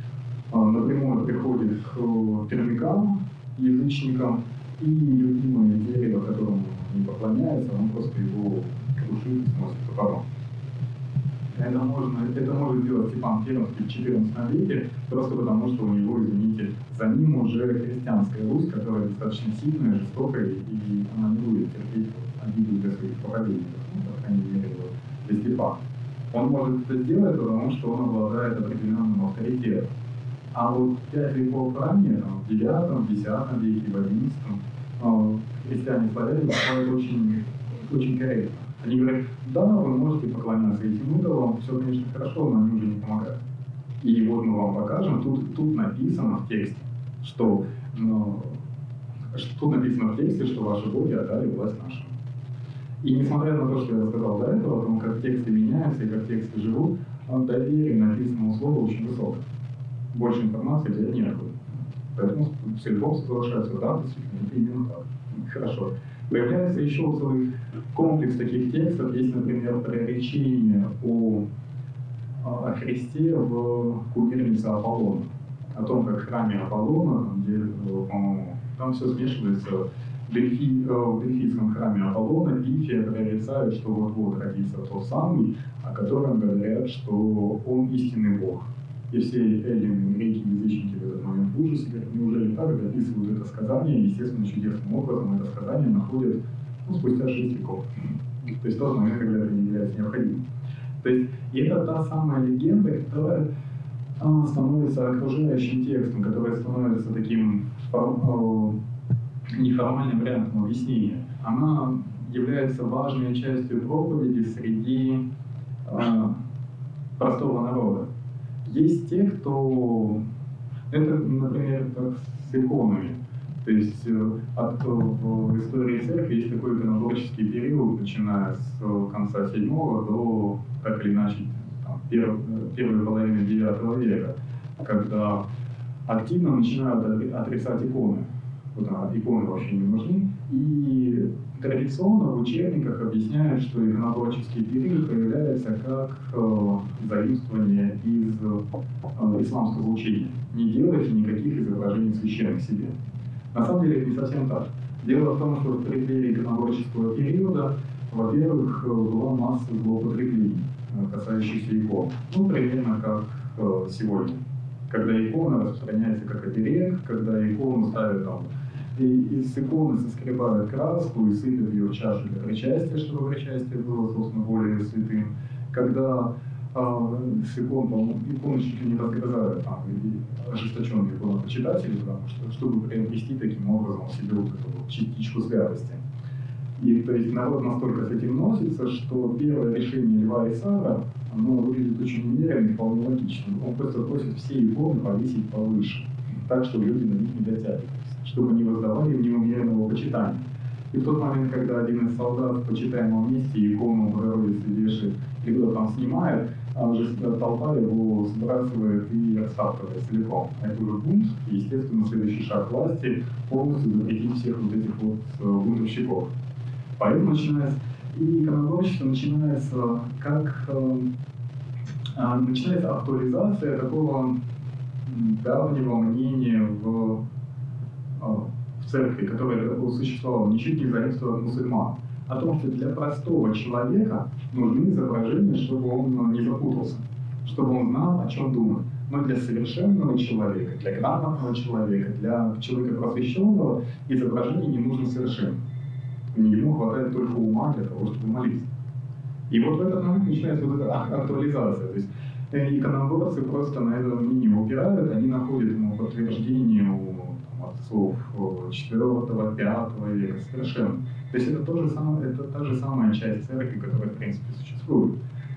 напрямую приходит к пермякам, язычникам, и любимое дерево, которому не поклоняется, он просто его крушит и сносит топором. Это, можно, это может делать Стефан Пермский в четырнадцатом веке, просто потому что у него, извините, за ним уже христианская Русь, которая достаточно сильная, жестокая, и она не будет терпеть обиду для своих проповедников, ну, по крайней мере, для Стефана. Он может это сделать, потому что он обладает определенным авторитетом. А вот пять веков ранее, там, в девятом, десятом веке, в одиннадцатом, э, христиане-славяне бывают очень, очень корректно. Они говорят, да, вы можете поклоняться этим идолам, все, конечно, хорошо, но они уже не помогают. И вот мы вам покажем, тут, тут написано в тексте, что, ну, тут написано в тексте, что ваши боги отдали власть нашим. И несмотря на то, что я рассказал до этого, о том, как тексты меняются и как тексты живут, доверие написанному слову очень высокое. Больше информации взять неоткуда. Поэтому целиком соглашаются, да, действительно, это именно так. Хорошо. Появляется еще целый комплекс таких текстов. Есть, например, проречение о, о Христе в кумирнице Аполлона. О том, как в храме Аполлона, там, где, по-моему, там все смешивается. В, Дельфи, в Дельфийском храме Аполлона Пифия прорицает, что вот-вот родится тот самый, о котором говорят, что он истинный Бог. И все эллины, греки, язычники в этот момент в ужасе говорят, неужели так, записывают это сказание, естественно, чудесным образом это сказание находят, ну, спустя шесть веков. То есть тот момент, когда это не является необходимым. То есть и это та самая легенда, которая а, становится окружающим текстом, которая становится таким форм, неформальным вариантом объяснения. Она является важной частью проповеди среди а, простого народа. Есть те, кто... Это, например, как с иконами. То есть от, в истории церкви есть такой иконоборческий период, начиная с конца седьмого до, так или иначе, там, перв, первой половины девятого века, когда активно начинают отрицать иконы. Вот, а, иконы вообще не нужны. И традиционно в учебниках объясняют, что иконоборческий период появляется как э, заимствование из э, исламского учения. Не делайте никаких изображений священных себе. На самом деле это не совсем так. Дело в том, что в преддверии иконоборческого периода, во-первых, была масса злоупотреблений, касающихся икон. Ну, примерно как э, сегодня. Когда икона распространяется как оберег, когда икону ставят там, и из иконы соскребают краску и сыпят ее в чашу для причастия, чтобы причастие было, собственно, более святым. Когда а, с икон, иконы чуть ли не разгрызают там, ожесточенные иконопочитатели, потому что, чтобы приобрести таким образом себе вот эту вот частичку святости. И то есть народ настолько с этим носится, что первое решение Льва Исара, оно выглядит очень умеренно и вполне логично. Он просто просит все иконы повесить повыше, так, чтобы люди на них не дотягивались, чтобы не воздавали им неумеренного почитания. И в тот момент, когда один из солдат в почитаемом месте икону Богородицы вешает, и кто-то там снимает, а уже толпа его сбрасывает и растаптывает целиком. Это уже бунт, и, естественно, следующий шаг власти полностью запретить всех вот этих вот бунтовщиков. Поэтому начинается, и иконоборчество начинается как э, э, начинается актуализация такого давнего мнения в, э, в церкви, которое существовало ничуть не заимствовало от мусульман, о том, что для простого человека нужны изображения, чтобы он не запутался, чтобы он знал, о чем думает. Но для совершенного человека, для грамотного человека, для человека просвещенного изображение не нужно совершенно. Ему хватает только ума для того, чтобы молиться. И вот в этот момент начинается вот эта актуализация. То есть иконоборцы просто на это мнение упирают, они находят ему подтверждение у там, отцов четвёртого, пятого века совершенно. То есть это, то же самое, это та же самая часть церкви, которая в принципе существует.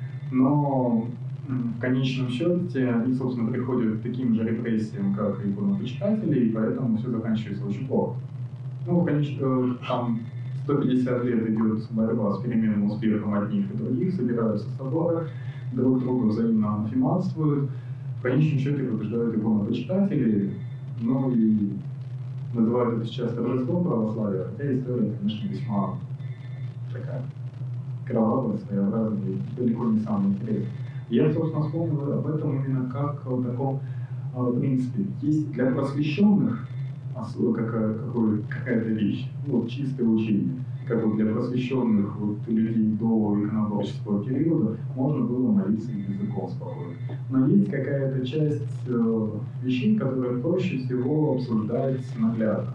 Но в конечном счете они, собственно, приходят к таким же репрессиям, как и иконопочитатели, и поэтому все заканчивается очень плохо. Ну, конечно, там сто пятьдесят лет идет борьба с переменным успехом одних и других, собираются соборы, друг друга взаимно анафематствуют, в конечном счете побеждают иконопочитатели, ну и называют это сейчас торжеством православия, хотя история, конечно, весьма такая кровавая, своеобразная далеко не самый интересный. Я, собственно, вспомнил об этом именно как о таком э, принципе. Есть для просвещенных какая, какой, какая-то вещь, вот чистое учение. Как вот для просвещенных вот, людей до иконоборческого периода можно было молиться языком спокойно. Но есть какая-то часть э, вещей, которые проще всего обсуждать наглядно.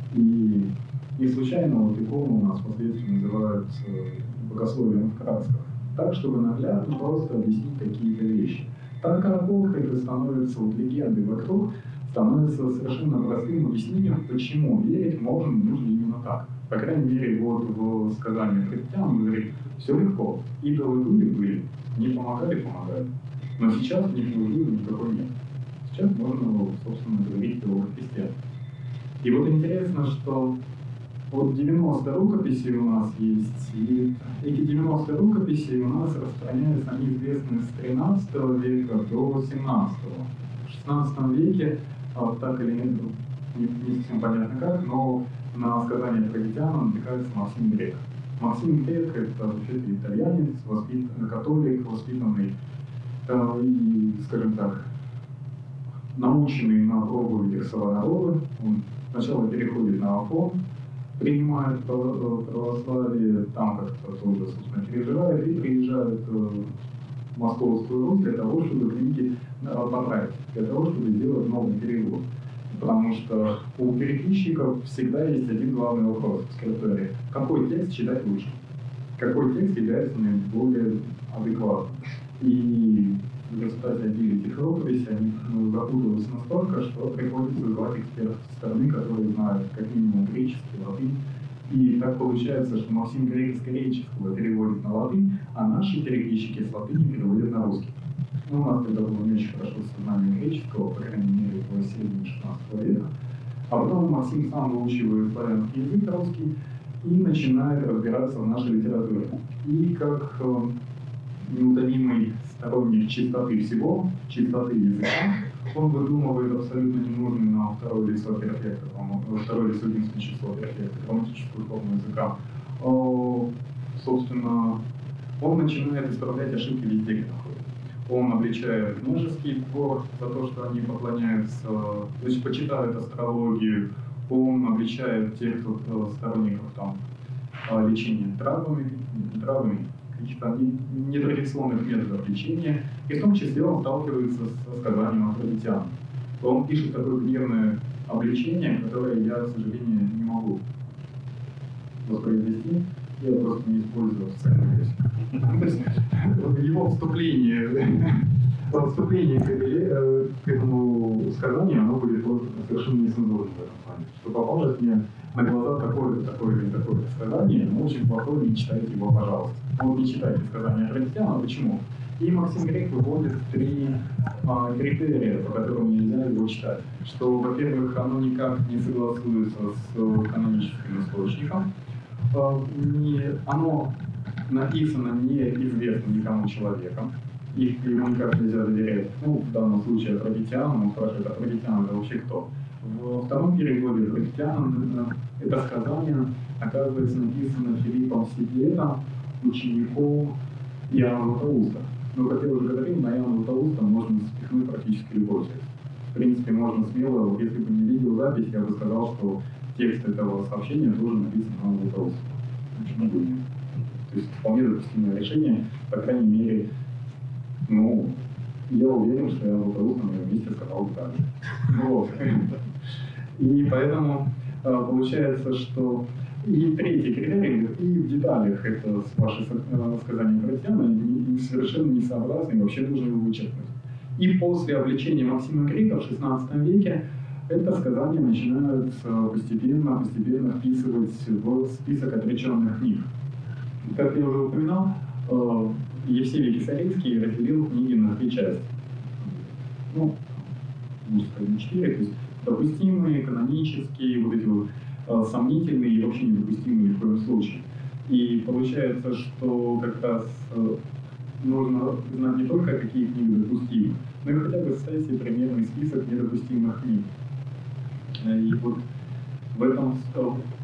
И не случайно вот икону у нас впоследствии называют э, богословием в красках. Так, чтобы наглядно просто объяснить какие-то вещи. Так как апокрифы становятся вот легендой вокруг, становится совершенно простым объяснением, почему верить можно и нужно именно так. По крайней мере, вот в сказании христиан он говорит, все легко, идолы были, были, не помогали, помогали. Но сейчас в них нужды никакой нет. Сейчас можно, собственно, говорить о Христе. И вот интересно, что вот девяносто рукописей у нас есть, и эти девяносто рукописей у нас распространяются, они известны с тринадцатого века до восемнадцатого. В шестнадцатом веке, вот так или нет, не, не совсем понятно как, но на сказание Провидиана натыкается Максим Грек. Максим Грек — это вообще-то итальянец, воспитанный, католик, воспитанный э, и, скажем так, наученный на проповедях Савонаролы. Он сначала переходит на Афон, принимает православие, там как-то тоже, собственно, переживает, и приезжает в Московскую Русь для того, чтобы книги поправить, для того, чтобы сделать новый перевод. Потому что у переписчиков всегда есть один главный вопрос в скриптории. Какой текст читать лучше? Какой текст является наиболее адекватным? И в результате обилия этих рукописей они ну, запутываются настолько, что приходится звать экспертов со стороны, которые знают как минимум греческий, латынь. И так получается, что Максим Грек с греческого переводит на латынь, а наши переписчики с латыни переводят на русский. Ну, у нас тогда было не очень хорошо сознание греческого, по крайней мере, в середине шестнадцатого века. А потом Максим сам выучивает славянский язык русский и начинает разбираться в нашей литературе. И как э, неутомимый сторонник чистоты всего, чистоты языка, он выдумывает абсолютно ненужный нам второе лицо перфекта, второе лицо единственное число перфекта, грамматическую форму языка. О, собственно, он начинает исправлять ошибки везде, где находит. Он обличает княжеский двор за то, что они поклоняются, то есть почитают астрологию. Он обличает тех, кто сторонников там, лечения травами, травами каких-то нетрадиционных методов лечения. И в том числе он сталкивается со сказанием Афродитян. Он пишет такое гневное обличение, которое я, к сожалению, не могу воспроизвести. Я просто не использую официальную версию. Его вступление, вступление к этому сказанию, оно будет совершенно нецензурным в этом плане. Что попалось мне на глаза такое-то, такое-то и такое-то сказание, но очень плохое, не читайте его, пожалуйста. Вот не читайте сказание Афродитяна, почему? И Максим Грек выводит три а, критерия, по которым нельзя его читать. Что, во-первых, оно никак не согласуется с каноническим источником. А, не, оно написано неизвестным никому человеком. Их ему никак нельзя доверять. Ну, в данном случае Афродитян, он спрашивает, Афродитян это вообще кто? В втором переводе Афродитян это сказание, оказывается, написано Филиппом Сидетом, учеником Иоанна Златоуста. Но, как я уже говорил, на Иоанна Златоуста можно спихнуть практически любой текст. В принципе, можно смело, вот если бы не видел запись, я бы сказал, что текст этого сообщения тоже написан на Иоанна Златоуста. Почему бы нет? То есть вполне допустимое решение, по крайней мере, ну, я уверен, что Иоанн Златоуст на моем месте сказал бы так же. Вот. И поэтому получается, что и третий критерий, и в деталях это ваше сказание Афродитяна, они совершенно несообразны, и вообще нужно его вычеркнуть. И после обличения Максима Грека в шестнадцатом веке это сказание начинают постепенно, постепенно вписывать в список отреченных книг. Как я уже упоминал, Евсевий Кисарийский разделил книги на три части. Ну, можно сказать, на четыре, то есть допустимые, канонические, вот эти вот сомнительные и вообще недопустимые в коем случае. И получается, что как раз нужно знать не только, какие книги допустимы, но и хотя бы составить себе примерный список недопустимых книг. И вот в этом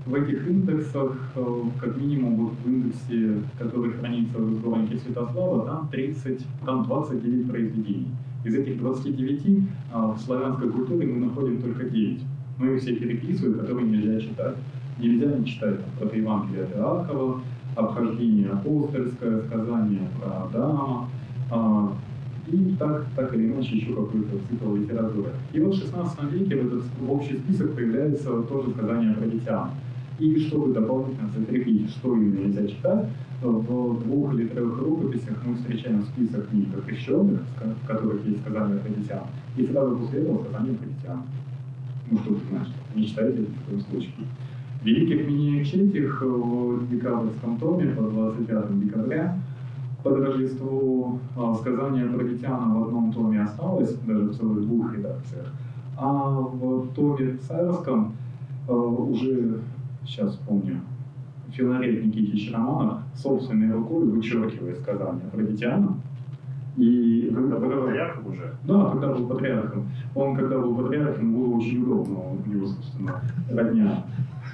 в этих индексах, как минимум вот в индексе, который хранится в сборнике Святослава, там тридцать, там двадцать девять произведений. Из этих двадцати девяти в славянской культуре мы находим только девять. Мы их все переписываем, которые нельзя читать. Нельзя не читать там, про Евангелие от Иакова, обхождение апостольское, сказание про Адама, а, и так, так или иначе еще какой-то цикл литературы. И вот в шестнадцатом веке в этот в общий список появляется тоже сказание про Витиан. И чтобы дополнительно закрепить, что именно нельзя читать, в двух или трех рукописях мы встречаем список книг крещенных, в которых есть сказание про Витиан, и сразу после этого сказание про Витиан. Ну что вы знаете, не читайте это в коем случае. Великих Миниек-Четих в декабрьском томе по двадцать пятому декабря под Рождество сказание про Витиана в одном томе осталось, даже в целых двух редакциях, а в томе царском уже, сейчас помню, Филарет Никитич Романов собственной рукой вычеркивает сказание про Витиана. И когда был патриархом уже? Да, когда был патриархом. Он, когда был патриархом, было очень удобно, у него, собственно, родня.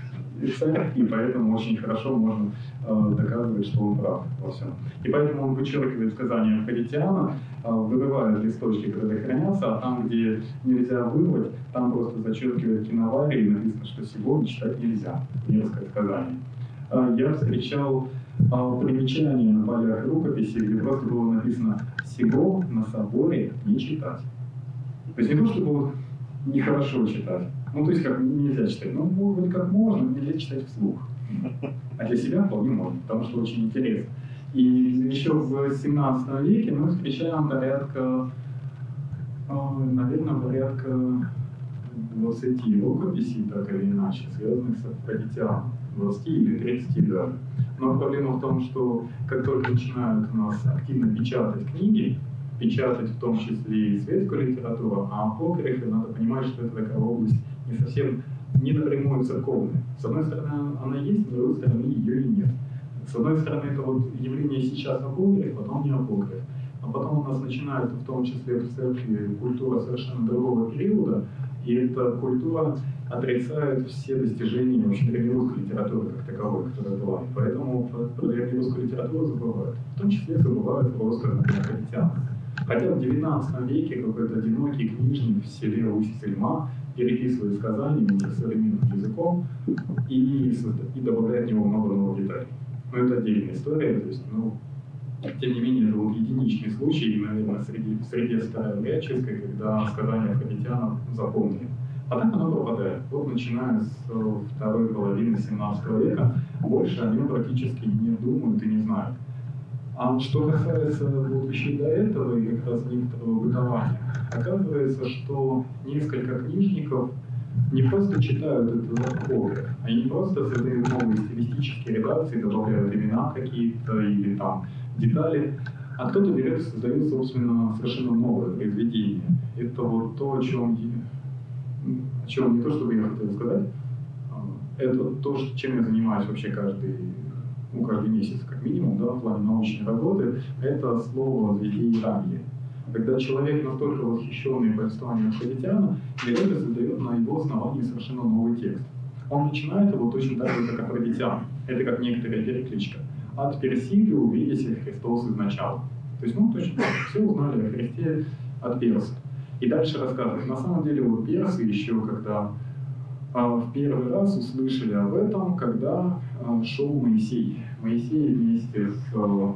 И поэтому очень хорошо можно э, доказывать, что он прав во всем. И поэтому он вычеркивает сказания Витиана, э, вырывает листочки, которые хранятся, а там, где нельзя вырвать, там просто зачеркивает киноварий, и написано, что сегодня читать нельзя. Мерзкое сказание. Э, я встречал э, примечания на полях рукописи, где просто было написано «Сего на соборе не читать». То есть не то, чтобы нехорошо читать. Ну, то есть, как нельзя читать. Ну, вроде как можно, но нельзя читать вслух. А для себя вполне можно, потому что очень интересно. И еще в семнадцатом веке мы встречаем порядка, наверное, порядка двадцати рукописей, так или иначе, связанных с Витианом. двадцати или тридцати даже. Но проблема в том, что как только начинают у нас активно печатать книги, печатать в том числе и светскую литературу, а апокрифы, надо понимать, что это такая область не совсем, не напрямую церковная. С одной стороны, она есть, с другой стороны, ее и нет. С одной стороны, это вот явление сейчас апокриф, потом не апокриф. А потом у нас начинается, в том числе в церкви, культура совершенно другого периода, и эта культура отрицает все достижения вообще древнерусской литературы как таковой, которая была. И поэтому про древнерусскую литературу забывают. В том числе забывают просто, например, Витиана. Хотя в девятнадцатом веке какой-то одинокий книжник в селе Усть-Сельма переписывает сказания современным языком и, и добавляет в него много новых деталей. Но это отдельная история, то есть, ну, тем не менее, это был единичный случай, наверное, среди, среди старообрядческой, когда сказания Витиана запомнили. А так оно пропадает. Вот начиная с второй половины семнадцатого века, больше о нем практически не думают и не знают. А что касается вот еще до этого и как раз некоторого бытования, оказывается, что несколько книжников не просто читают этот апокриф, они не просто создают новые стилистические редакции, добавляют имена какие-то или там детали, а кто-то берет и создает, собственно, совершенно новое произведение. Это вот то, о чем, о чем не то, чтобы я хотел сказать, это то, чем я занимаюсь вообще каждый ну, каждый месяц, как минимум, да, в плане научной работы, это слово «витиевание». Когда человек настолько восхищенный повествованием Витиана, берет и создает на его основании совершенно новый текст. Он начинает его точно так же, как Витиан. Это как некоторая перекличка. От Персиды увидите Христос изначал. То есть, ну, точно так, все узнали о Христе от персов. И дальше рассказывает. На самом деле, вот персы еще когда а, в первый раз услышали об этом, когда а, шел Моисей. Моисей вместе с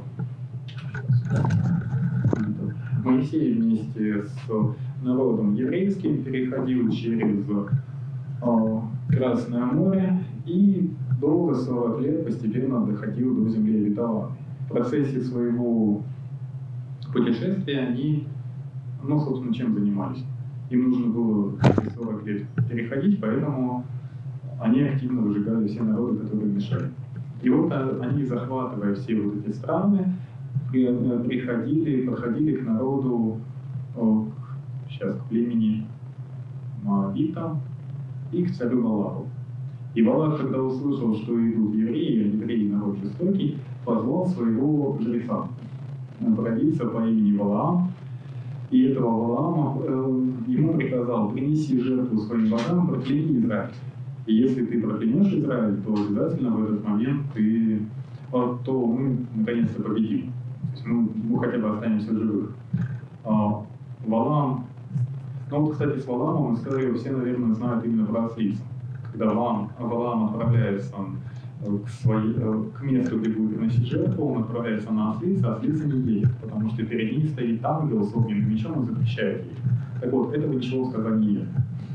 Моисей вместе с народом еврейским переходил через а, Красное море и долго, сорок лет, постепенно доходил до земли обетованной. В процессе своего путешествия они, ну, собственно, чем занимались? Им нужно было сорок лет переходить, поэтому они активно выжигали все народы, которые мешали. И вот они, захватывая все вот эти страны, приходили, подходили к народу, сейчас к племени Моавита и к царю Валаху. И Валах, когда услышал, что идут евреи, а евреи народ жестокий, позвал своего жреца, провидца по имени Валаам. И этого Валаама э, ему приказал: принеси жертву своим богам, прокляни Израиль. И если ты проклянешь Израиль, то обязательно в этот момент ты, то мы наконец-то победим. То есть мы, мы хотя бы останемся живых. А, Валаам, ну вот, кстати, с Валаамом историю все, наверное, знают именно про ослицу. Когда Валаам, Валаам отправляется к, своей, к месту, где будет приносить жертву, он отправляется на ослицу, а ослица не едет, потому что перед ней стоит ангел с огненным мечом и запрещает ей. Так вот, этого ничего сказать нет.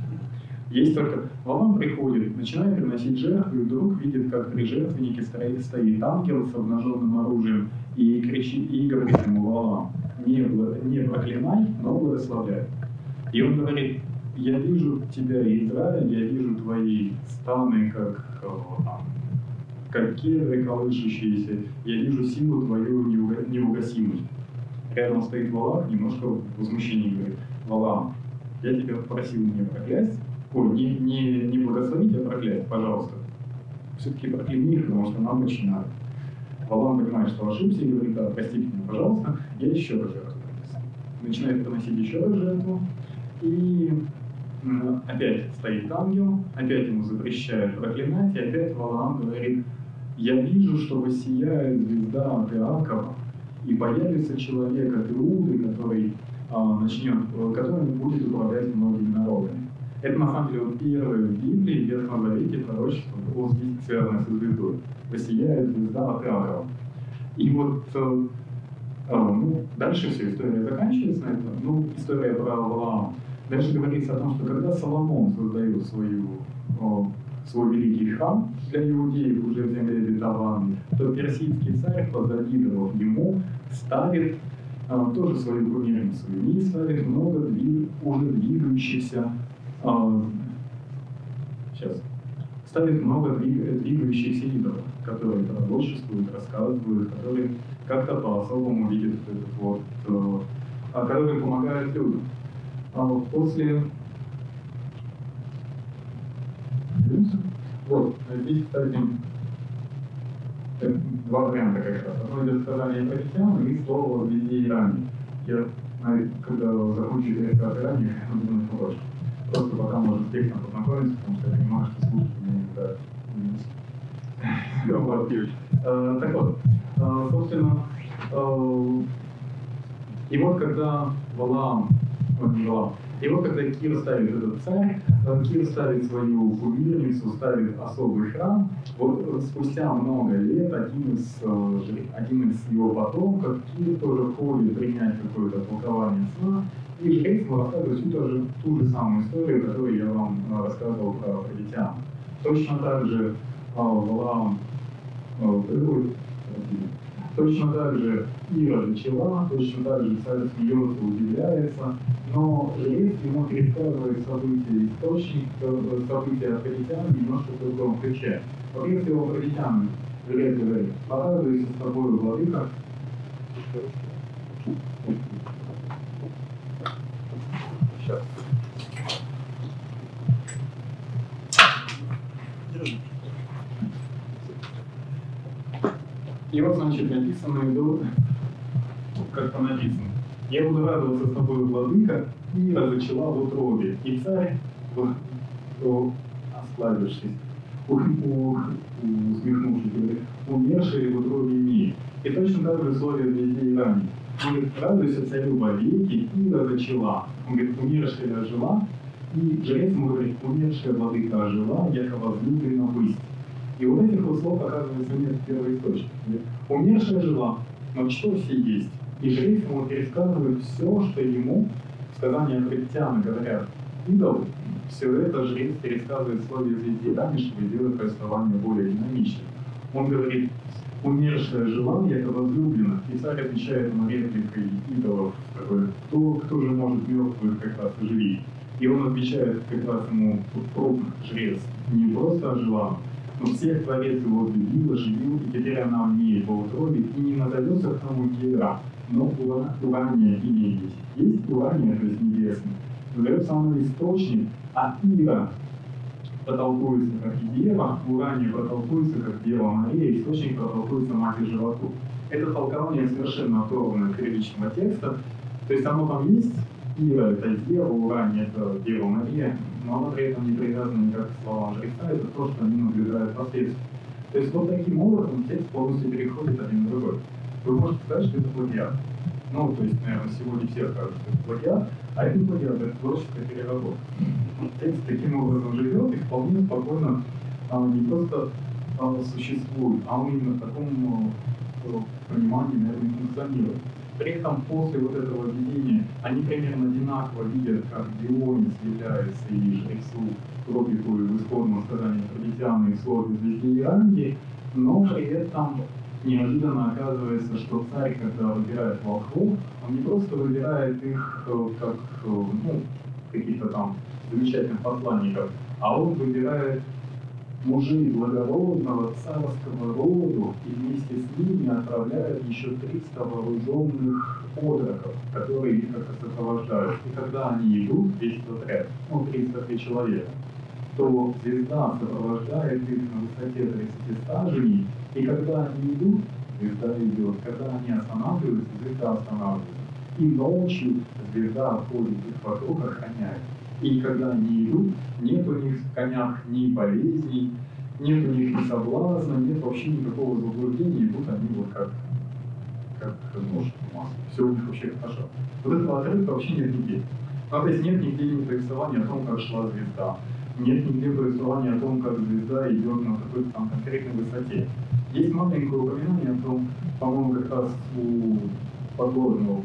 Есть только Валаам приходит, начинает приносить жертву, и вдруг видит, как при жертвеннике стоит, стоит ангел с обнаженным оружием и кричит, и говорит ему: Валаам, не, не проклинай, но благословляй. И он говорит: я вижу тебя, Израиль, я вижу твои станы, как, там, как кедры колышущиеся, я вижу силу твою неугасимую. Рядом стоит Валак, немножко в возмущении говорит: Валаам, я тебя просил не проклясть, ой, не, не, не благословить, а проклясть, пожалуйста. Все-таки прокляни их, потому что нам очень надо. Валаам понимает, что ошибся, и говорит: да, простите меня, пожалуйста, я еще раз жертву принесу. Начинает приносить еще раз жертву, и э, опять стоит ангел, опять ему запрещают проклинать, и опять Валаам говорит: я вижу, что воссияет звезда от Иакова, и появится человек от Иуды, который, а, начнет, который будет управлять многими народами. Это на самом деле вот первое в Библии, в Ветхом Завете пророчество было связано со звездой. Воссияет звезда от Иакова. И вот а, ну, дальше все, история заканчивается на этом. Ну, история про Валаама. Дальше говорится о том, что когда Соломон создает свою, о, свой великий храм для иудеев уже в земле обетованной, то персидский царь, позавидовав ему, ставит а, тоже свою кумирницу. И ставит много двиг, уже двигающихся, а, сейчас, ставит много двиг, двигающихся идолов, которые пророчествуют, рассказывают, которые как-то по-особому видят этот вот, а, которые помогают людям. А после вот, здесь, кстати, два варианта как раз. Одно идет сказание про христиан и слово в виде Иране. Я, когда закончу пересказ Иране, я буду на хорошо. Просто пока можно с текстом познакомиться, потому что я понимаю, что слушать меня никогда не Так вот, собственно, и вот когда Валаам, вот не Валаам, и вот когда Кир ставит этот царь, Кир ставит свою кумирницу, ставит особый храм, вот спустя много лет один из, один из его потомков, Кир тоже ходит принять какое-то толкование сна, и жрец ему рассказывает всю ту же, ту же самую историю, которую я вам рассказывал про Фродитян. Точно так же Валаам приходит, точно так же Ира зачала, точно так же царь смеется, удивляется, но жрец ему пересказывает события источник, события Фродитян немножко в другом ключе. Во-первых, всего Фродитян жрец говорит: «Порадуйся с тобой, владыка». Сейчас. И вот, значит, написано, идут, как-то написано: «Я буду радоваться с тобой, владыка, и разочала в утробе». И царь, осклабившись, усмехнувшись, говорит: «Умершие в утробе мир». И точно так же условия везде Иране. Он говорит: «Радуйся царю вовеки, и разочала». Он говорит: «Умершая ожила». И жрец ему говорит: «Умершая владыка ожила, яко возлюблена высь». И вот этих вот слов, оказывается, нет в первоисточнике. Умершая жила, но что все есть? И жрец ему пересказывает все, что ему сказания христиан говорят идол. Все это жрец пересказывает в слове «звезде Иране», чтобы сделать повествование более динамичным. Он говорит: «Умершая жила, яко возлюблена». И царь отвечает ему репликой идолов, такой: кто, кто же может мертвых как раз оживить? И он отвечает как раз ему труп жрец: не просто ожила, но всех творец его любил, оживил, и теперь она умеет по утробе, и не назовется к тому Кира, но урания имя есть. Есть урания, то есть небесный. Назовет самый источник, а Ира протолкуется как Ева, урания протолкуется как Дева Мария, источник протолкуется Матерь животу. Это толкование совершенно оторвано от приличного текста, то есть оно там есть, Ира — это Дева, урания — это Дева Мария, но оно при этом не привязано никак к словам жреца, это то, что они наблюдают впоследствии. То есть вот таким образом текст полностью переходит один в другой. Вы можете сказать, что это плагиат. Ну, то есть, наверное, сегодня все скажут, что это плагиат, а это не плагиат, это творческая переработка. Текст таким образом живет и вполне спокойно а, не просто а, существует, а он именно в таком а, понимании, наверное, функционирует. При этом после вот этого видения они примерно одинаково видят, как Дионис является и жрецу Тропику и в исходном сказании Традициана и в слове звезде Иранги, но при этом неожиданно оказывается, что царь, когда выбирает волхвов, он не просто выбирает их э, как э, ну, каких-то там замечательных посланников, а он выбирает мужей благородного царского роду и вместе с ними отправляет еще триста вооруженных отроков, которые их как-то сопровождают. И когда они идут, весь этот отряд, ну, триста три человека, то звезда сопровождает их на высоте тридцати стаженей, и когда они идут, звезда идет, когда они останавливаются, звезда останавливается. И ночью звезда обходит их вокруг, охраняет. И когда они идут, нет у них в конях ни болезней, нет у них ни соблазна, нет вообще никакого заблуждения, идут они вот как, как нож в масле. Все у них вообще хорошо. Вот этого отрывка вообще нет нигде. Ну, то есть нет нигде ни повествования о том, как шла звезда. Нет нигде повествования о том, как звезда идет на какой-то там конкретной высоте. Есть маленькое упоминание о том, по-моему, как раз у подложного,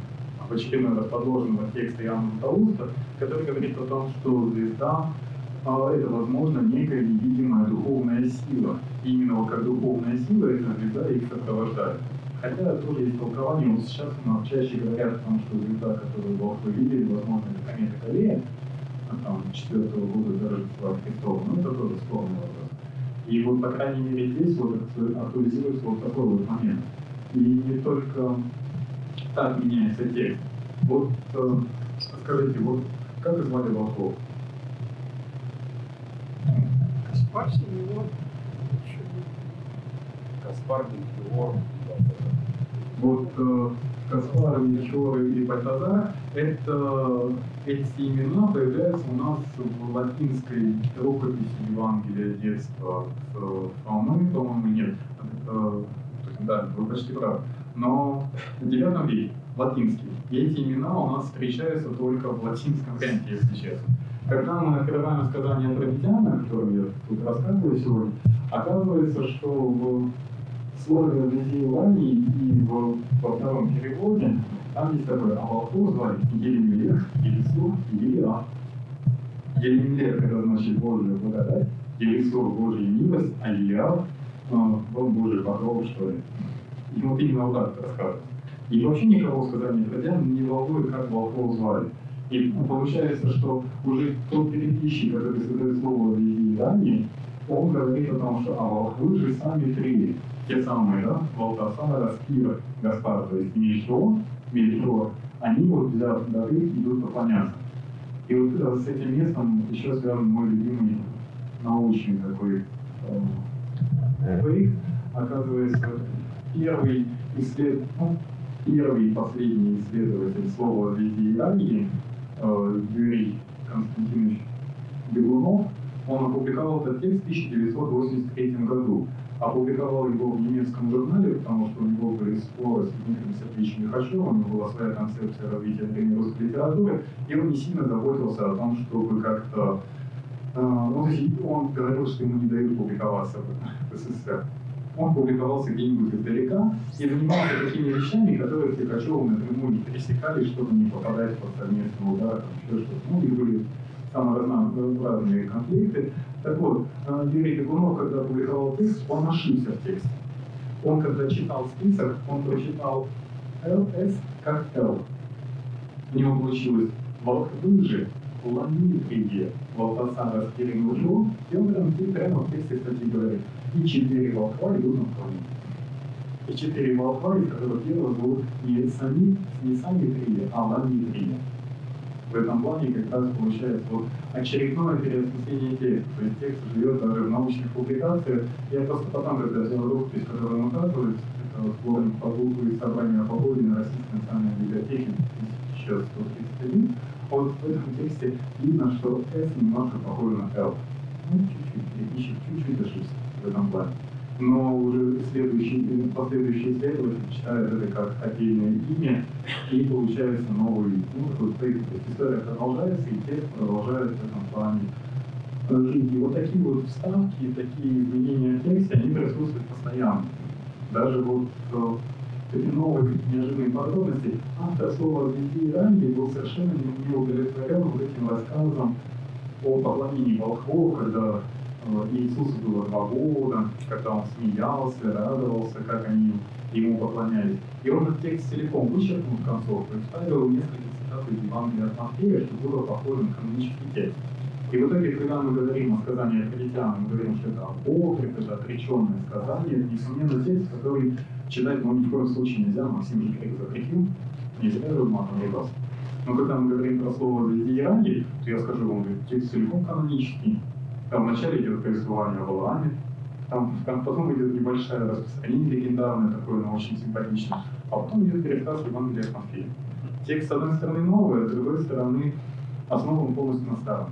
в очередной раз подложенного текста Иоанна Златоуста, который говорит о том, что звезда а, это, возможно, некая невидимая духовная сила. И именно вот как духовная сила эта звезда их сопровождает. Хотя тоже есть толкование, вот сейчас у нас чаще говорят о том, что звезда, которую волхвы видели, возможно, это комета Каллея, там, четвертого года до Рождества Христова, но это тоже спорный вопрос. И вот, по крайней мере, здесь вот актуализируется вот такой вот момент. И не только так меняется текст. Вот, э, скажите, вот как звали волхвов? Каспар, Синеор, Каспар, Мельхиор. Вот э, Каспар, Мельхиор и Бальтазар, это, эти имена появляются у нас в латинской рукописи Евангелия детства с Фомы, по-моему, нет. Это, да, вы почти правы. Но в девятом веке, латинский. И эти имена у нас встречаются только в латинском варианте, если честно. Когда мы открываем сказание Традициана, о котором я тут рассказываю сегодня, оказывается, что в слове «Визиевани» и в, во втором переводе там есть такое, а волхвов звали Елемелех, Елисур и Елиа. Елемелех — это значит Божия благодать, Елисур — Божья милость, а Елиа — он Божий покров, что ли. И вот именно вот так это рассказывается. И вообще никого в сказании Традициана не волнует, как волхвов звали. И получается, что уже тот переписчик, который создает слово «Визиевани», он говорит о том, что а волхвы же сами три. Те самые, да, Валтасара, Спира, Гаспар, то есть Мельхиор, Мельхиор, они вот взяв дары идут поклоняться. И вот э, с этим местом еще связан мой любимый научный такой э, проект. Оказывается, первый исслед... ну, первый и последний исследователь слова «Визиевани» э, Юрий Константинович Бегунов, он опубликовал этот текст в тысяча девятьсот восемьдесят третьем году. Опубликовал его в немецком журнале, потому что у него были споры с Дмитрием Сергеевичем Лихачевым, у него была своя концепция развития древнерусской литературы, и он не сильно заботился о том, чтобы как-то... Э, ну, то есть он говорил, что ему не дают публиковаться в СССР. Он публиковался где-нибудь издалека и занимался такими вещами, которые с Лихачевым напрямую не пересекались, чтобы не попадать под совместный удар, еще что-то. Ну, и были самые разные конфликты. Так вот, Юрий Бегунов, когда публиковал текст, он ошибся в тексте. Он, когда читал список, он прочитал эл эс как L. У него получилось «волхвы же, ламитрие, Валтасара с Кириллом», и он прям, прямо в тексте, кстати, говорит, и четыре волхва идут на вторую. И четыре волхва, из которых первого зовут не сами, не сами три, а ламитрие. В этом плане как раз получается вот очередное переосмысление текста. То есть текст живет даже в научных публикациях. Я просто потом, когда взял рукопись, которую он указывает, это сборник по звуку и собрание о погоде на Российской национальной библиотеке тысяча сто тридцать один, Вот в этом тексте видно, что S немножко похоже на L. Ну, чуть-чуть, ищет чуть-чуть ошибся в этом плане. Но уже следующие, последующие исследователи читают это как отдельное имя, и получается новый, ну, такой цикл. То есть история продолжается, и текст продолжает в этом плане жить. И вот такие вот вставки, такие изменения в тексте, они присутствуют постоянно. Даже вот такие новые неожиданные подробности. Автор слова «Звезды и ранги» был совершенно не удовлетворен вот этим рассказом о поклонении волхвов, когда Иисусу было два года, когда он смеялся, радовался, как они ему поклонялись. И он этот текст целиком вычеркнул в концовку и вставил несколько цитат из Евангелия от Матфея, что было похоже на канонический текст. И в итоге, когда мы говорим о сказании Аквитяна, мы говорим, что это апокриф, это отреченное сказание, это, несомненно, текст, который читать, ну, ни в коем случае нельзя, Максим же Грек запретил, не зря же матом ругался. Но когда мы говорим про слово «звезды и ранги», то я скажу вам, текст целиком канонический. Там вначале идет повествование о Валааме, там, там потом идет небольшое распространение легендарное, такое, но очень симпатичное, а потом идет пересказ Евангелия от Матфея. Текст, с одной стороны, новый, а с другой стороны, основан полностью на старом.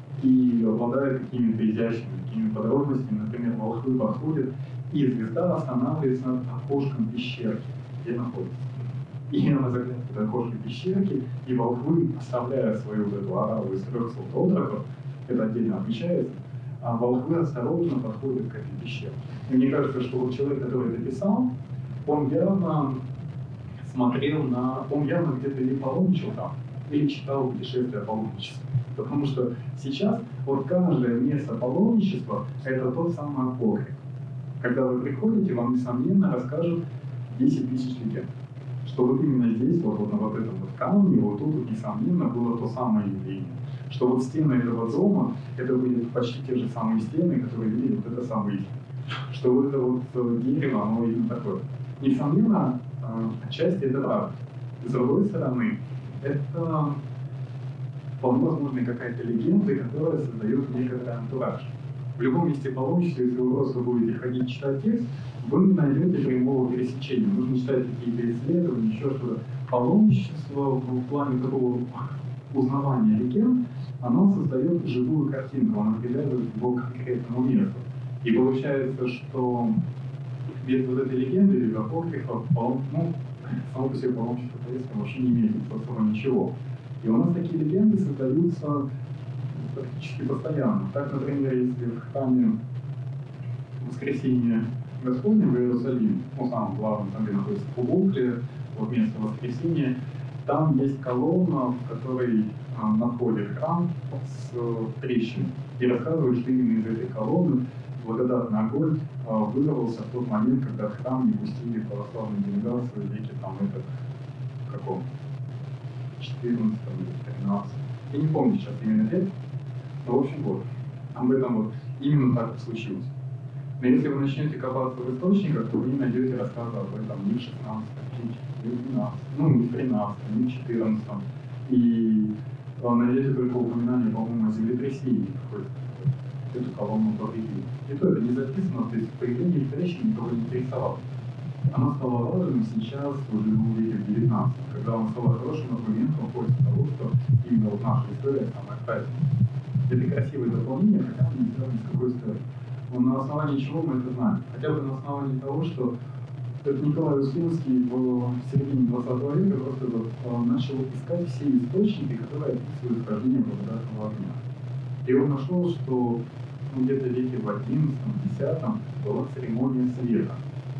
И обладает какими-то изящными, какими подробностями, например, волхвы подходят, и звезда останавливается над окошком пещерки, где находится. И она заглядывает в окошко пещерки, и волхвы, оставляя свою вот эту ораву из трех отроков, это отдельно отмечается, а волхвы осторожно подходят к этой пещере. И мне кажется, что вот человек, который это писал, он явно смотрел на... Он явно где-то или паломничал там, или читал «Путешествие паломничества». Потому что сейчас вот каждое место паломничества – это тот самый апокриф. Когда вы приходите, вам, несомненно, расскажут десять тысяч легенд. Что вот именно здесь, вот, вот на вот этом вот камне, вот тут, вот, несомненно, было то самое явление. Что вот стены этого дома, это были почти те же самые стены, которые видели вот это самое. Что вот это вот дерево, оно именно такое. Несомненно, отчасти это правда. С другой стороны, это вполне возможно какая-то легенда, которая создает некоторый антураж. В любом месте паломничества, если вы просто будете ходить читать текст, вы не найдете прямого пересечения. Нужно читать какие-то исследования, еще что-то. Паломничество в плане такого узнавания легенд, оно создает живую картинку, оно привязывает его к конкретному месту. И получается, что без вот этой легенды, без апокрифа, ну, само по себе паломничество поездка вообще не имеет особо ничего. И у нас такие легенды создаются практически постоянно. Так, например, если в храме Воскресения Господня в Иерусалиме, ну, самом главном, там, где находится Публуклия, вот место Воскресения, там есть колонна, в которой а, находит храм с трещиной. И рассказывают, что именно из этой колонны благодатный огонь а, вырвался в тот момент, когда в храм не пустили православную делегацию в веке там это каком четырнадцатом или тринадцатом. Я не помню сейчас именно лет, но в общем вот, об этом вот именно так и случилось. Но если вы начнете копаться в источниках, то вы не найдете рассказа об этом ни в шестнадцатом, ни в двенадцатом, ну, ни в тринадцатом, ни в четырнадцатом. И найдете только упоминание, по-моему, о землетрясении, какой-то эту колонну повредили. И то это не записано, то есть появление трещин никого не интересовало. Она стала важным сейчас, уже в веке в девятнадцатом, когда она стала хорошим аргументом в пользу того, что именно вот наша история самая правильная. Это красивое дополнение, хотя мы не сделали с какой стороны. Но на основании чего мы это знаем? Хотя бы на основании того, что Николай Успенский в середине двадцатого века просто вот начал искать все источники, которые описывают вхождение благодатного огня. И он нашел, что ну, где-то в веке в одиннадцатом-десятом была церемония света.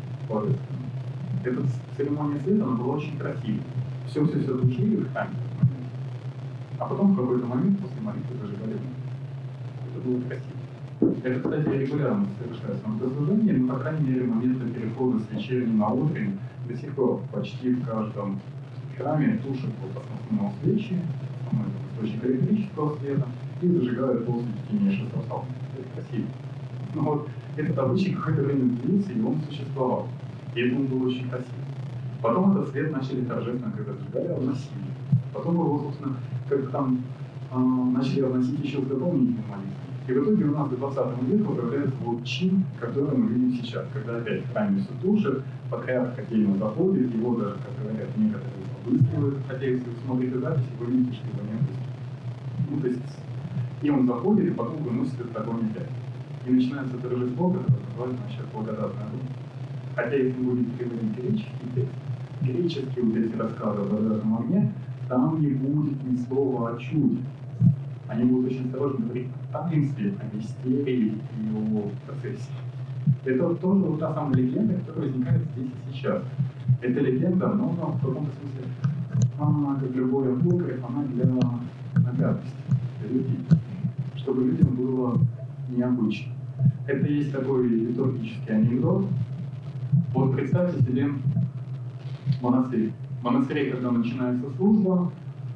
Эта церемония света, она была очень красивой. Все-все-все тушили в храме. А потом в какой-то момент после молитвы зажигали. Это было красиво. Это, кстати, регулярно совершается на богослужении, но, по крайней мере, момента перехода с вечерней на утренний до сих пор почти в каждом храме тушат вот основного свечи, основной источник электрического света, и зажигают после чтения шестого псалма. Это красиво. Но вот этот обычай какое-то время длился, и он существовал. И это он был очень красивый. Потом этот свет начали торжественно, когда зажигали, разносили. Потом его, собственно, как-то там э, начали разносить еще с дополнительной молитвой. И в итоге у нас до двадцатого века появляется вот чин, который мы видим сейчас, когда опять в храме все тушит, патриарх отдельно заходит, его даже, как говорят некоторые, быстро делает, хотя если вы смотрите записи, вы видите, что его нет. Ну, то есть, и он заходит, и потом выносит этот огонь опять. И начинается торжество, которое называется насчет благодатной огонь. Хотя если вы будете переводить греческий текст, греческие вот эти рассказы о благодатном огне, там не будет ни слова о чуде. Они будут очень осторожно говорить о таинстве, о мистерии и о процессе. Это тоже вот та самая легенда, которая возникает здесь и сейчас. Эта легенда, но она в каком-то смысле, она, как любой апокриф, она для наглядности, для людей, чтобы людям было необычно. Это есть такой литургический анекдот. Вот представьте себе монастырь. В монастыре, когда начинается служба,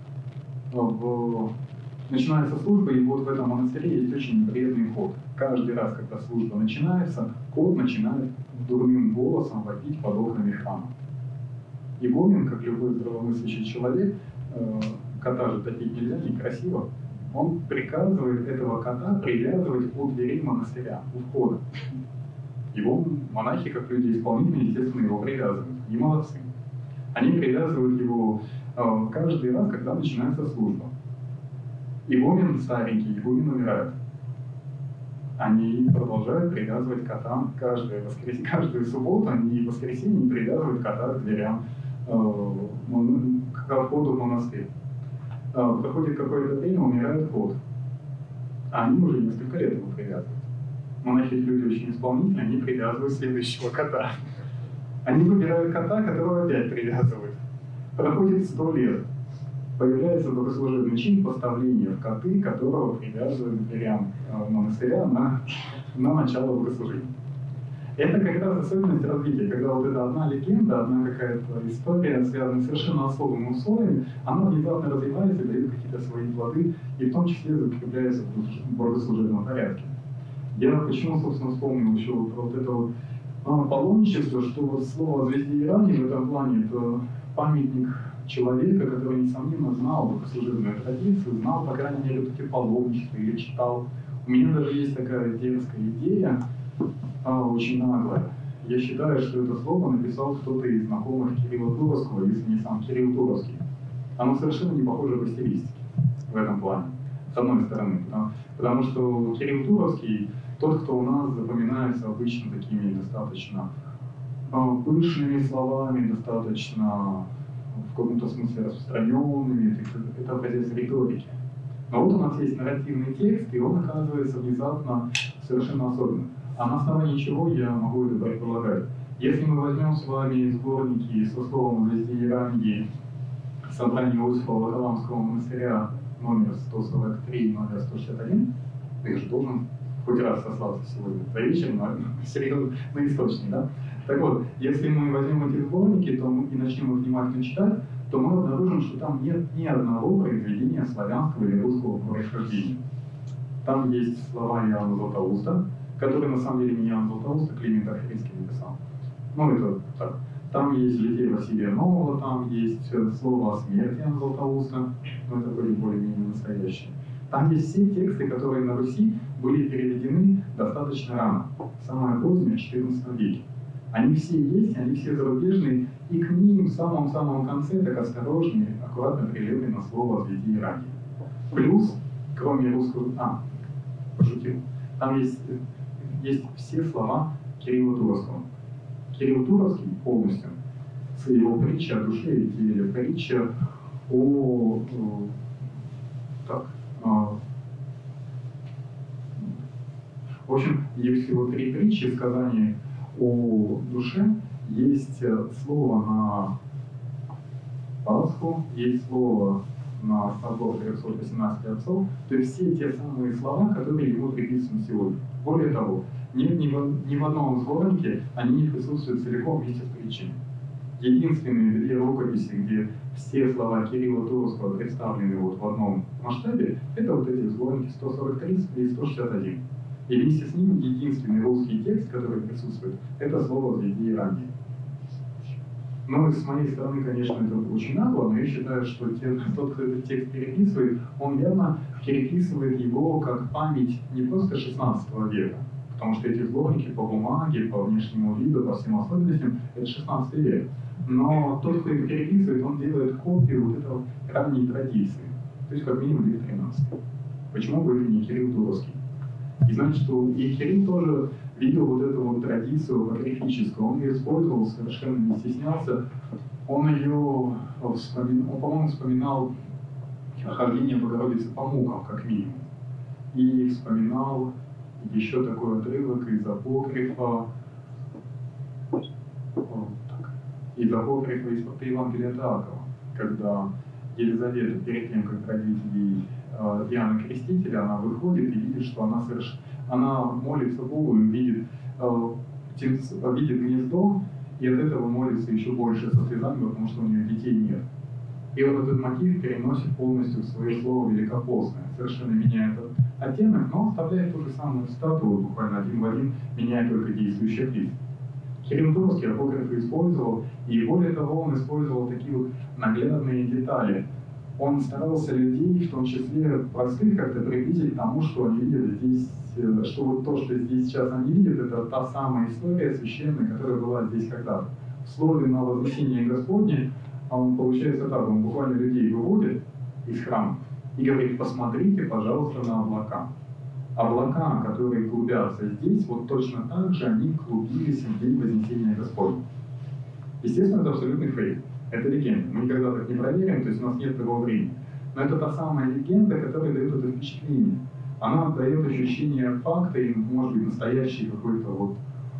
в... начинается служба, и вот в этом монастыре есть очень вредный кот. Каждый раз, когда служба начинается, кот начинает дурным голосом вопить под окнами храма. Игумен, как любой здравомыслящий человек, э, кота же топить нельзя, некрасиво, он приказывает этого кота привязывать у дверей монастыря, у входа. Его монахи, как люди исполнительные, естественно, его привязывают. И молодцы. Они привязывают его э, каждый раз, когда начинается служба. Игумен старенький, игумен умирает. Они продолжают привязывать кота каждое воскрес... каждую субботу, они в воскресенье привязывают кота к дверям, э, к входу в монастырь. Э, проходит какое-то время, умирает кот. А они уже несколько лет его привязывают. Монахи люди очень исполнительные, они привязывают следующего кота. Они выбирают кота, которого опять привязывают. Проходит сто лет. Появляется богослужебный чин поставления в коты, которого привязывают к дверям монастыря на, на начало богослужения. Это как раз особенность развития, когда вот эта одна легенда, одна какая-то история, связанная с совершенно особыми условиями, она внезапно развивается и дает какие-то свои плоды, и в том числе закрепляется в богослужебном порядке. Я почему, собственно, вспомнил еще про вот это вот а, паломничество, что вот слово о звезде Ирани в этом плане это памятник человека, который, несомненно, знал богослужебную традицию, знал, по крайней мере, вот эти паломничества или читал. У меня даже есть такая дерзкая идея, а, очень наглая. Я считаю, что это слово написал кто-то из знакомых Кирилла Туровского, если не сам Кирилл Туровский. Оно совершенно не похоже по стилистике в этом плане, с одной стороны. Потому, потому что Кирилл Туровский, тот, кто у нас запоминается обычно такими достаточно а, пышными словами, достаточно в каком-то смысле распространенными, это образец риторики. Но вот у нас есть нарративный текст, и он оказывается внезапно совершенно особенным. А на основании чего я могу это предполагать? Если мы возьмем с вами сборники со словом «Звезде Иранги», собрание Иосифа Волоколамского монастыря номер сто сорок три, номер сто шестьдесят один, ты же должен хоть раз сослаться сегодня за вечер, но серьезно на источник, да? Так вот, если мы возьмем эти сборники то мы, и начнем их внимательно читать, то мы обнаружим, что там нет ни одного произведения славянского или русского происхождения. Там есть слова Иоанна Златоуста, который на самом деле не Иоанн Златоуст, а Климент Охридский написал. Ну, это так. Там есть Литей Василия Нового, там есть слово о смерти Иоанна Златоуста, но это были более-менее настоящие. Там есть все тексты, которые на Руси были переведены достаточно рано, самое позднее, в четырнадцатом веке. Они все есть, они все зарубежные, и к ним в самом-самом конце так осторожно, аккуратно прилеплено слово о звезде Иранги. Плюс, кроме русского... А, пошутил. Там есть, есть все слова Кирилла Туровского. Кирилл Туровский полностью, с его притча о душе и теле, притча о... о так, о, в общем, есть всего три притчи, сказания о душе, есть слово на Пасху, есть слово на собор трехсот восемнадцати отцов, то есть все те самые слова, которые ему приписаны сегодня. Более того, нет ни в, ни в одном сборнике они не присутствуют целиком вместе с притчами. Единственные две рукописи, где все слова Кирилла Туровского представлены вот в одном масштабе, это вот эти сборники сто сорок три и сто шестьдесят один. И вместе с ним единственный русский текст, который присутствует, это слово «Звезде Иранги». Ну, с моей стороны, конечно, это очень нагло, но я считаю, что тот, кто этот текст переписывает, он явно переписывает его как память не просто шестнадцатого века, Потому что эти сборники по бумаге, по внешнему виду, по всем особенностям, это шестнадцатый век. Но тот, кто их переписывает, он делает копию вот этого ранней традиции. То есть как минимум век тринадцатый. Почему бы это не Кирилл Туровский? И значит, что и Кирилл тоже видел вот эту вот традицию апокрифическую, он ее использовал, совершенно не стеснялся. Он ее, вспомин... он, по-моему, вспоминал хождение Богородицы по мукам, как минимум. И вспоминал еще такой отрывок из апокрифа, из апокрифа из Евангелия от Иакова, когда Елизавета, перед тем, как родить ей э, Иоанна Крестителя, она выходит и видит, что она соверш... она молится Богу и видит, э, птенц... видит гнездо, и от этого молится еще больше со слезами, потому что у нее детей нет. И вот этот мотив переносит полностью в свое слово великопостное, совершенно меняет оттенок, но оставляет ту же самую статую, буквально один в один, меняет только действующий лист. Кирилл Туровский апокрифы использовал, и более того, он использовал такие вот наглядные детали. Он старался людей, в том числе простых, как-то приблизить к тому, что они видят здесь, что вот то, что здесь сейчас они видят, это та самая история священная, которая была здесь когда-то. В слове на вознесение Господне, он получается так, он буквально людей выводит из храма и говорит: посмотрите, пожалуйста, на облака. Облака, которые клубятся здесь, вот точно так же они клубились в день Вознесения Господня. Естественно, это абсолютный фейк. Это легенда. Мы никогда так не проверим, то есть у нас нет того времени. Но это та самая легенда, которая дает это впечатление. Она дает ощущение факта и, может быть, настоящий какой-то вот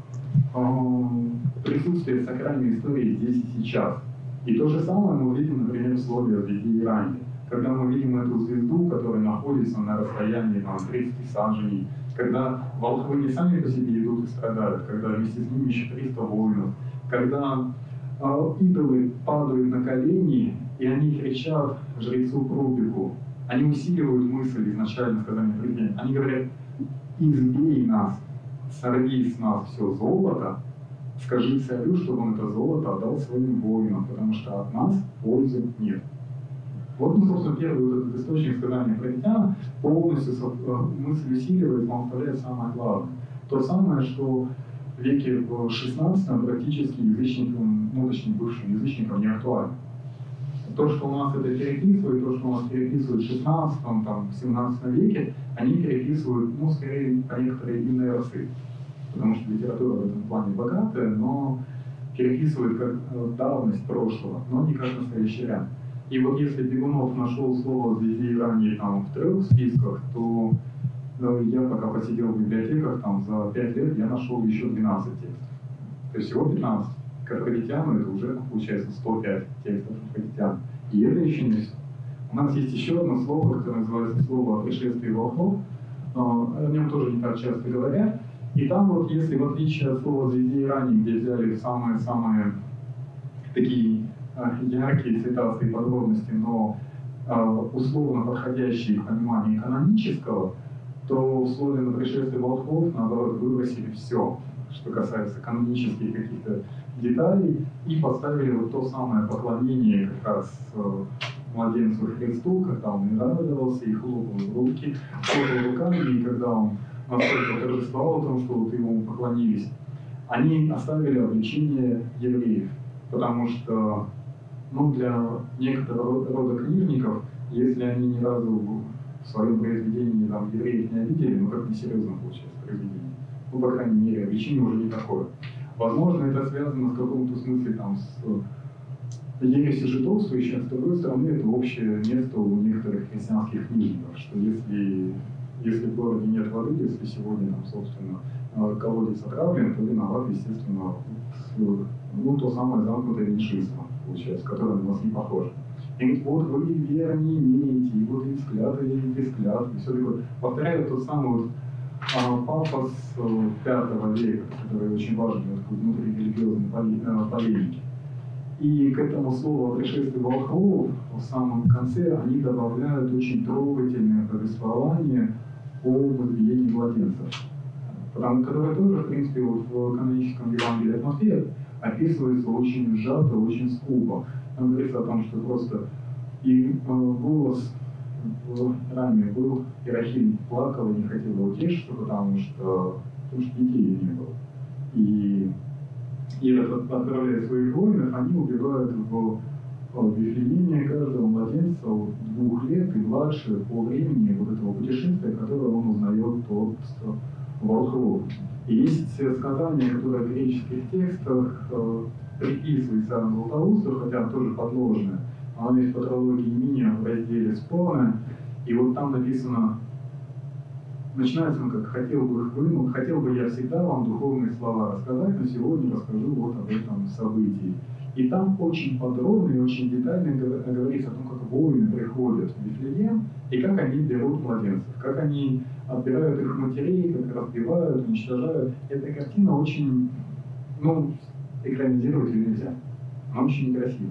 э, присутствие сакральной истории здесь и сейчас. И то же самое мы видим, например, в слове о звезде Ирании. Когда мы видим эту звезду, которая находится на расстоянии там, тридцати саженей, когда волхвы не сами по себе идут и страдают, когда вместе с ними еще триста воинов, когда э, идолы падают на колени, и они кричат жрецу Прупику, они усиливают мысль изначально сказания президента. Они говорят: избей нас, сорви с нас все золото, скажи царю, чтобы он это золото отдал своим воинам, потому что от нас пользы нет. Вот, ну, собственно, первый вот этот источник сказания Провитяна полностью мысль усиливает, но оставляет самое главное. То самое, что в веке в шестнадцатом практически язычникам, ну, точнее, бывшим язычникам не актуально. То, что у нас это переписывает, то, что у нас переписывают в шестнадцатом, там, в семнадцатом веке, они переписывают, ну, скорее, по некоторой инерции. Потому что литература в этом плане богатая, но переписывает как давность прошлого, но не как настоящий ряд. И вот если Бегунов нашел слово «звезде Ирании» там в трех списках, то ну, я пока посидел в библиотеках, там за пять лет я нашел еще двенадцать текстов. То есть всего пятнадцать. К Афродитяну это уже получается сто пять текстов Афродитян. И это еще не все. У нас есть еще одно слово, которое называется слово о пришествии волхвов. О нем тоже не так часто говорят. И там вот, если в отличие от слова «звезде Ирании», где взяли самые-самые такие яркие цитации и подробности, но условно подходящие к пониманию канонического, то в слове «на пришествие волхвов» наоборот выбросили все, что касается канонических каких-то деталей, и поставили вот то самое поклонение как раз младенцу Христу, когда он радовался и хлопал в руки, хлопал руками, и когда он настолько торжествовал о том, что вот ему поклонились, они оставили обличение евреев, потому что ну, для некоторого рода книжников, если они ни разу в своем произведении там, евреев не обидели, ну как несерьезно получается произведение. Ну, по крайней мере, обличение уже не такое. Возможно, это связано в каком-то смысле там, с ересью жидовствующей, а с другой стороны, это общее место у некоторых христианских книжников, что если, если в городе нет воды, если сегодня, там, собственно, колодец отравлен, то виноват, естественно, ну, то самое замкнутое меньшинство, получается, которое на нас не похоже. И говорит, вот вы веры не имеете, и вот и взгляд, и взгляд, и все такое. Повторяю тот самый вот а, пафос пятого века, который очень важен в внутрирелигиозной полемике. И к этому слову пришествия волхвов в самом конце они добавляют очень трогательное повествование об избиении младенцев. Потому, которое тоже, в принципе, вот в каноническом Евангелии от Матфея описывается очень сжато, очень скупо. Там говорится о том, что просто и голос в раме был, и Рахиль плакала, не хотела утешиться, потому что потому что детей не было. И, и этот, отправляя своих воинов, они убивают в, в Вифлееме каждого младенца от двух лет и младше по времени вот этого путешествия, которое он узнает от волхвов. И есть сказания, которые в греческих текстах э, приписываются Иоанну Златоусту, хотя тоже подложное. Оно есть в патрологии Миния в разделе «Споры». И вот там написано, начинается он как «хотел бы их вынуть, хотел бы я всегда вам духовные слова рассказать, но сегодня расскажу вот об этом событии». И там очень подробно и очень детально говорится о том, как воины приходят в Вифлеем и как они берут младенцев, как они отбирают их матерей, как разбивают, уничтожают. Эта картина очень, ну, экранизировать ее нельзя. Она очень некрасива.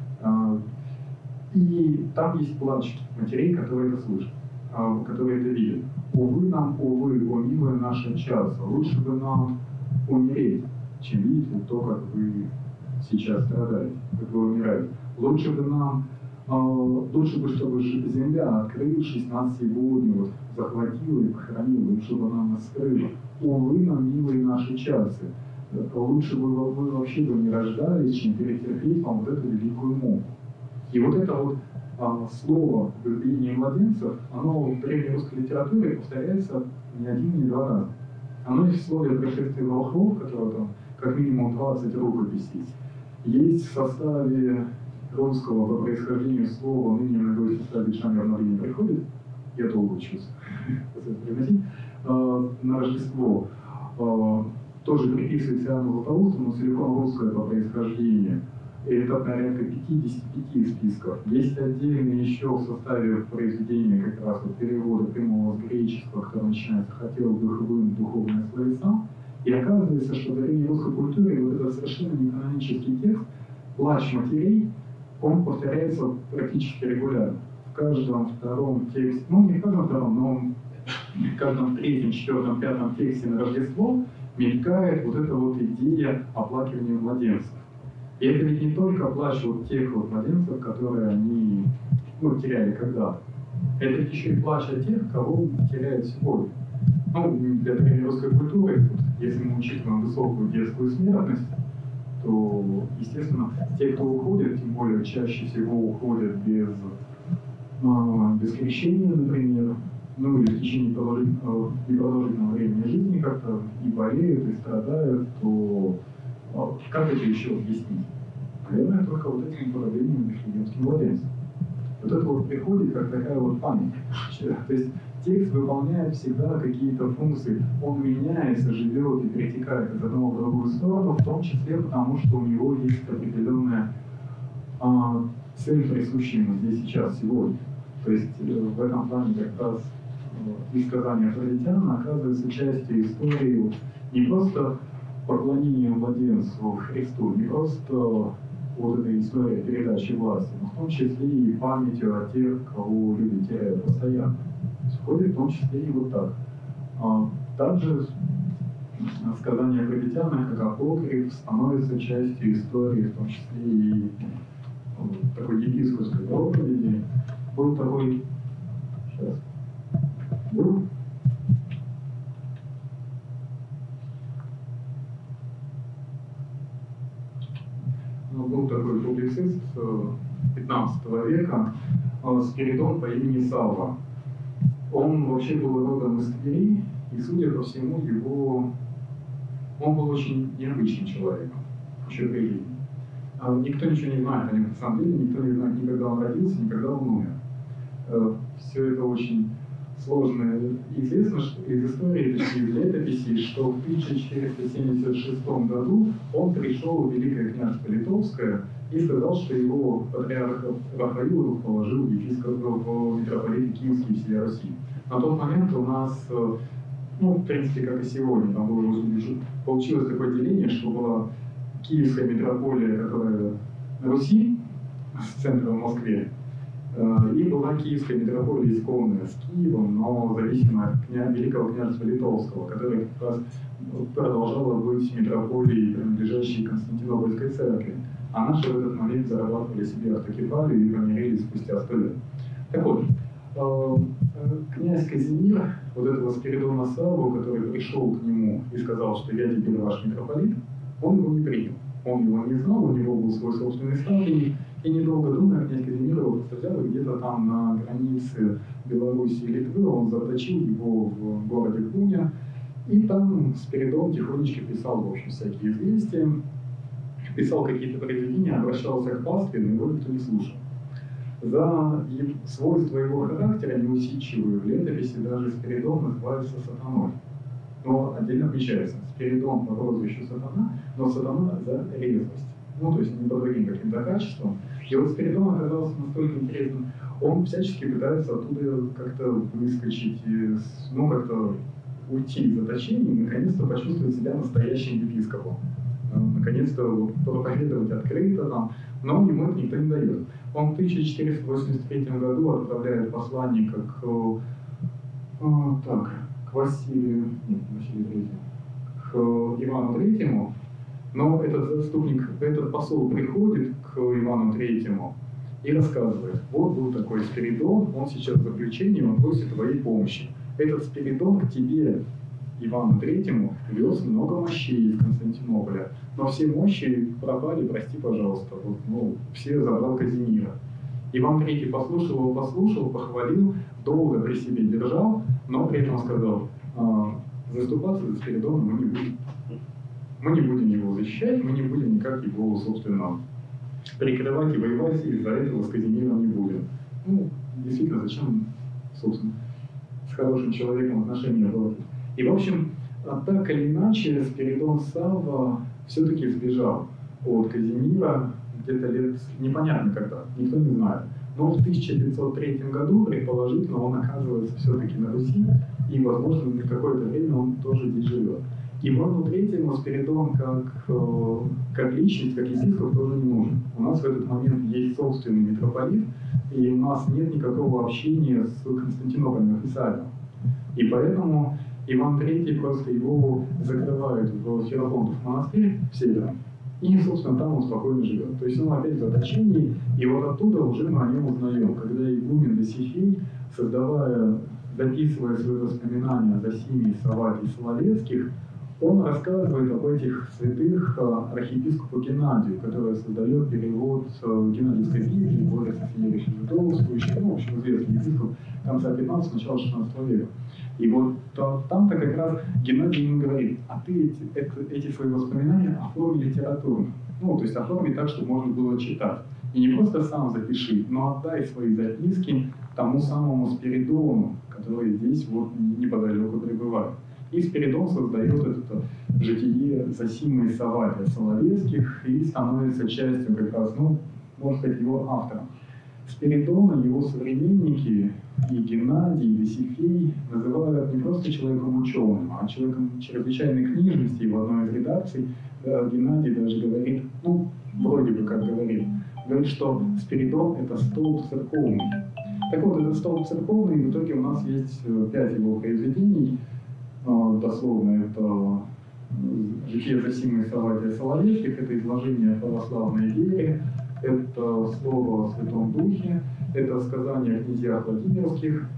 И там есть плач матерей, которые это слышат, которые это видят. Увы нам, увы, о милая наша часа, лучше бы нам умереть, чем видеть вот то, как вы сейчас страдаете, как вы умираете. Лучше бы нам, э, лучше бы, чтобы земля, открывшись, нас сегодня вот захватила и похоронила, лучше бы нам нас скрыла. Увы нам, милые наши часы, лучше бы вы вообще бы не рождались, чем перетерпеть вам вот эту великую муку. И вот это вот а, слово «любение младенцев», оно в древнерусской литературе повторяется не один, не два раза. Оно есть в слове «Пришествие волхвов», которое там как минимум двадцать рукописей. Есть в составе русского по происхождению слова, ныне на говорит, в составе Джамер не приходит, я долго учусь приносить, а, на Рождество. А, тоже приписывается Иоанну Златоусту, но целиком русское по происхождению. И это порядка пятидесяти пяти списков. Есть отдельно еще в составе произведения как раз вот перевода прямого с греческого, который начинается «хотел бы их вынуть духовное словеса». И оказывается, что в древнерусской культуре вот этот совершенно неканонический текст «Плач матерей», он повторяется практически регулярно. В каждом втором тексте, ну не в каждом втором, но в каждом третьем, четвертом, пятом тексте на Рождество мелькает вот эта вот идея оплакивания младенцев. И это ведь не только плач вот тех вот младенцев, которые они, ну, теряли когда-то. Это ведь еще и плач о тех, кого теряют сегодня. Ну, для древнерусской культуры, вот, если мы учитываем высокую детскую смертность, то, естественно, те, кто уходит, тем более чаще всего уходят без, а, без крещения, например, ну или в течение непродолжительного, непродолжительного времени жизни как-то и болеют, и страдают, то как это еще объяснить? Наверное, только вот этим управлением вифлеемским младенцем. Вот это вот приходит как такая вот память. То есть текст выполняет всегда какие-то функции. Он меняется, живет и перетекает из одного в другую сторону, в том числе потому, что у него есть определенная а, цель, присущая ему здесь сейчас, сегодня. То есть в этом плане как раз высказание Фродитяна оказывается частью истории вот, не просто поклонение младенцу Христу, не просто вот эта история передачи власти, но в том числе и памятью о тех, кого люди теряют постоянно. Входит в том числе и вот так. А также сказание Фродитяна, как апокриф, становится частью истории, в том числе и вот, такой епископской проповеди. Был такой... Сейчас. Был? Был такой публицист пятнадцатого века Спиридон по имени Савва. Он вообще был родом из Твери, и, судя по всему, его... он был очень необычным человеком, еще при жизни. Никто ничего не знает о нем на самом деле, никто не знает, ни когда он родился, ни когда он умер. Все это очень сложно. Известно что из истории, точнее из летописей, что в тысяча четыреста семьдесят шестом году он пришел в Великое княжество Литовское и сказал, что его патриарх Рафаил положил в митрополита Киевский и всей Руси. На тот момент у нас, ну, в принципе, как и сегодня, там было, получилось такое деление, что была Киевская митрополия, которая на Руси, с центром в Москве, и была Киевская митрополия исконная с Киевом, но зависимая от кня... Великого княжества Литовского, которое как раз продолжало быть митрополией, принадлежащей Константинопольской церкви. А наши в этот момент зарабатывали себе автокефалию и помирились спустя сто лет. Так вот, Князь Казимир, вот этого Спиридона Савву, который пришел к нему и сказал, что я теперь ваш митрополит, он его не принял. Он его не знал, у него был свой собственный ставленник, и недолго думая, князь Казимир его просто взял и где-то там на границе Беларуси и Литвы он заточил его в городе Куня, и там Спиридон тихонечко писал, в общем, всякие известия, писал какие-то произведения, обращался к пастве, но его никто не слушал. За свойства его характера неусидчивые в летописи даже Спиридон называется сатаной. Но отдельно отличается. Спиридон по прозвищу сатана, но сатана за резвость. Ну, то есть не по другим каким-то качествам. И вот Спиридон оказался настолько интересным, он всячески пытается оттуда как-то выскочить, ну, как-то уйти из заточения и наконец-то почувствовать себя настоящим епископом. Наконец-то вот, проповедовать открыто там, но ему это никто не дает. Он в тысяча четыреста восемьдесят третьем году отправляет посланника к, о, так, к Василию, нет, Василию Третьему, к Ивану Третьему, но этот заступник, этот посол приходит к Ивану Третьему и рассказывает: вот был такой Спиридон, он сейчас в заключении, он просит твоей помощи. Этот Спиридон к тебе, Ивану Третьему, вез много мощей из Константинополя, но все мощи пропали, прости, пожалуйста, вот, ну, все забрал Казимира. Иван Третий послушал его, послушал, похвалил, долго при себе держал, но при этом сказал: а, заступаться за Спиридона мы не будем. Мы не будем его защищать, мы не будем никак его, собственно, прикрывать и воевать, и из-за этого с Казимиром не будем. Ну, действительно, зачем, собственно, с хорошим человеком отношения портить? И, в общем, так или иначе, Спиридон Савва все-таки сбежал от Казимира где-то лет, непонятно когда, никто не знает. Но в тысяча пятьсот третьем году, предположительно, он оказывается все-таки на Руси, и, возможно, на какое-то время он тоже здесь живет. Ивану Третьему Спиридон как, как личность, как епископ тоже не нужен. У нас в этот момент есть собственный митрополит, и у нас нет никакого общения с Константинополем официально. И поэтому Иван Третий просто его закрывает в Феофонтов монастырь в Северном, и, собственно, там он спокойно живет. То есть он опять в заточении, и вот оттуда уже мы о нем узнаем, когда игумен Досифей, создавая, записывая свои воспоминания о Зосиме, Саввате и Соловецких, он рассказывает об этих святых архиепископу Геннадию, который создает перевод Геннадиевской Библии, более Софиевича Жидовствующий, ну, в общем, известный епископ конца пятнадцатого, начала шестнадцатого века. И вот там-то как раз Геннадий ему говорит: а ты эти, это, эти свои воспоминания оформи литературно. Ну, то есть оформи так, чтобы можно было читать. И не просто сам запиши, но отдай свои записки тому самому Спиридону, который здесь вот неподалеку пребывает. И Спиридон создает это житие Зосимы и Савватия Соловецких и становится частью как раз, ну, можно сказать, его автором. Спиридона его современники и Геннадий, и Досифей называют не просто человеком ученым, а человеком чрезвычайной книжности. И в одной из редакций Геннадий даже говорит, ну, вроде бы как говорит, говорит, что Спиридон — это столб церковный. Так вот, этот столб церковный, в итоге у нас есть пять его произведений. Дословно это житие Зосимы и Савватия Соловецких, это изложение о православной вере, это слово о Святом Духе, это сказание о князьях Владимирских,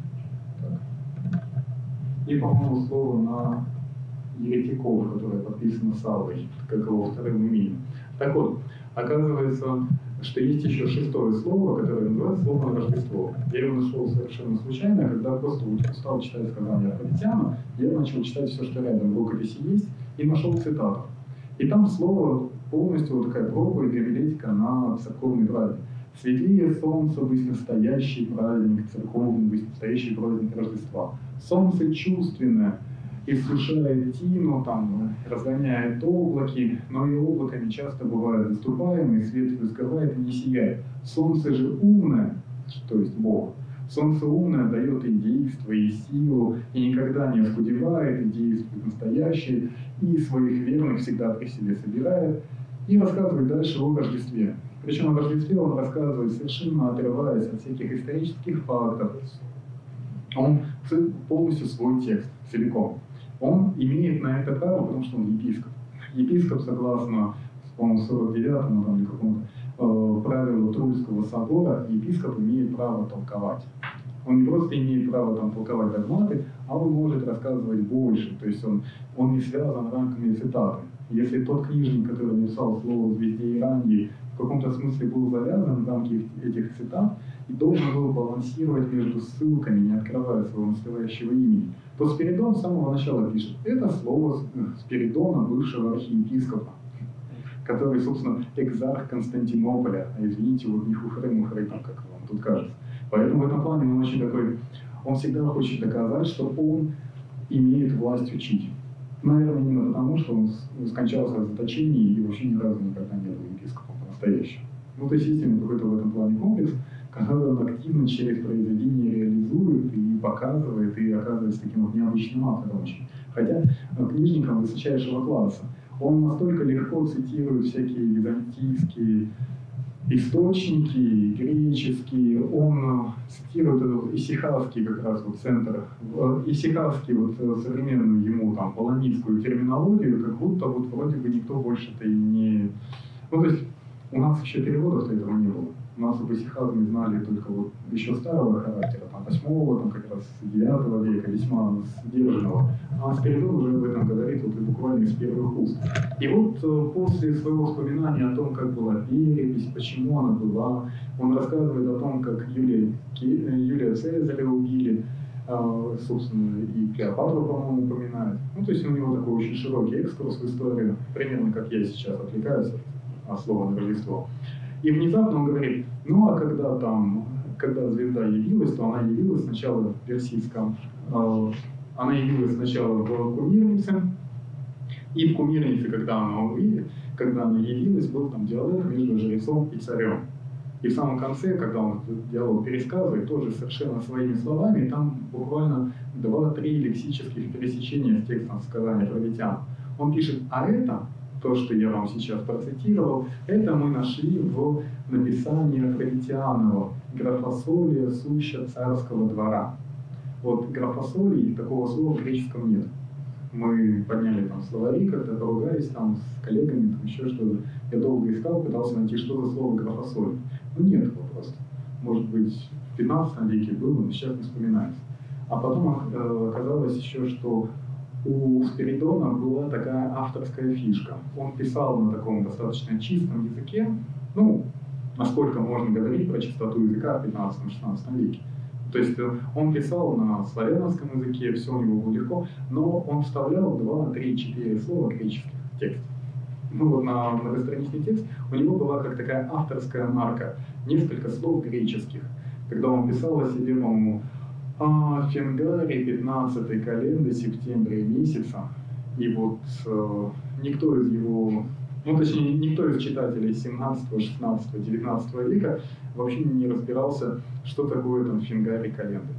и, по-моему, слово на еретиков, которое подписано Саввой, как его вторым именем. Так вот, оказывается, что есть еще шестое слово, которое называется слово на Рождество. Я его нашел совершенно случайно, когда просто устал читать сказания Афродитяна, я начал читать все, что рядом в рукописи есть, и нашел цитату. И там слово полностью вот такая проповедь, гомилетика на церковный праздник. «Светлее солнца, быть настоящий праздник церковный, быть настоящий праздник Рождества. Солнце чувственное, иссушает тину, там, разгоняет облаки, но и облаками часто бывает заступаемый, свет скрывает и не сияет. Солнце же умное, то есть Бог. Солнце умное дает и действо, и силу, и никогда не оскудевает, и действует настоящее, и своих верных всегда при себе собирает». И рассказывает дальше о Рождестве. Причем о Рождестве он рассказывает, совершенно отрываясь от всяких исторических фактов. Он полностью свой текст, целиком. Он имеет на это право, потому что он епископ. Епископ, согласно, по-моему, сорок девятому там, или какому-то э, правилу Тульского собора, епископ имеет право толковать. Он не просто имеет право там толковать догматы, а он может рассказывать больше. То есть он, он не связан рамками цитаты. Если тот книжник, который написал слово «Звезде Ирании», в каком-то смысле был завязан в рамки этих цитат и должен был балансировать между ссылками, не открывая своего настоящего имени, то Спиридон с самого начала пишет: это слово Спиридона, бывшего архиепископа, который, собственно, экзарх Константинополя, а извините, вот не хухры-мухры, как вам тут кажется. Поэтому в этом плане он очень такой, он всегда хочет доказать, что он имеет власть учить. Наверное, именно потому, что он скончался в заточении и вообще ни разу никогда не был епископом по-настоящему. Ну, то есть, естественно, какой-то в этом плане комплекс, который он активно через произведение реализует и показывает, и оказывается таким вот необычным автором очень. Хотя книжником высочайшего класса. Он настолько легко цитирует всякие византийские источники, греческие, он цитирует исихасский как раз вот центр, исихасский вот современную ему там полонийскую терминологию, как будто вот вроде бы никто больше-то и не... Ну, то есть у нас еще переводов-то этого не было. У нас об исихазме знали только вот еще старого характера, там восьмого, там как раз девятого века, весьма сдержанного. А Спиридон уже об этом говорит вот буквально из первых уст. И вот после своего вспоминания о том, как была перепись, почему она была, он рассказывает о том, как Юлия, Юлия Цезаря убили, собственно, и Клеопатру, по-моему, упоминает. Ну, то есть у него такой очень широкий экскурс в историю, примерно как я сейчас отвлекаюсь от слова на Рождество. И внезапно он говорит: ну а когда там, когда звезда явилась, то она явилась сначала в персидском, э, она явилась сначала в Кумирнице, и в Кумирнице, когда она увидела, когда она явилась, был там диалог между жрецом и царем. И в самом конце, когда он этот диалог пересказывает, тоже совершенно своими словами, там буквально два-три лексических пересечения с текстом сказания Провитян. Он пишет: а это, то, что я вам сейчас процитировал, это мы нашли в написании Провитианова «Графосолия суща царского двора». Вот графосолии, такого слова в греческом нет. Мы подняли там словари, когда поругались там с коллегами, там еще что-то. Я долго искал, пытался найти, что за слово графосолия. Ну нет его просто. Может быть, в пятнадцатом веке было, но сейчас не вспоминается. А потом э, оказалось еще, что у Спиридона была такая авторская фишка. Он писал на таком достаточно чистом языке, ну, насколько можно говорить про чистоту языка в пятнадцатом-шестнадцатом веке. То есть он писал на славянском языке, все у него было легко, но он вставлял два, три, четыре слова греческих в текст. Ну вот на многостраничный текст у него была как такая авторская марка, несколько слов греческих. Когда он писал о себе, по-моему, о Фингаре пятнадцатой календы сентября месяца, и вот э, никто из его, ну точнее никто из читателей семнадцатого, шестнадцатого, девятнадцатого века вообще не разбирался, что такое там Фингаре календы.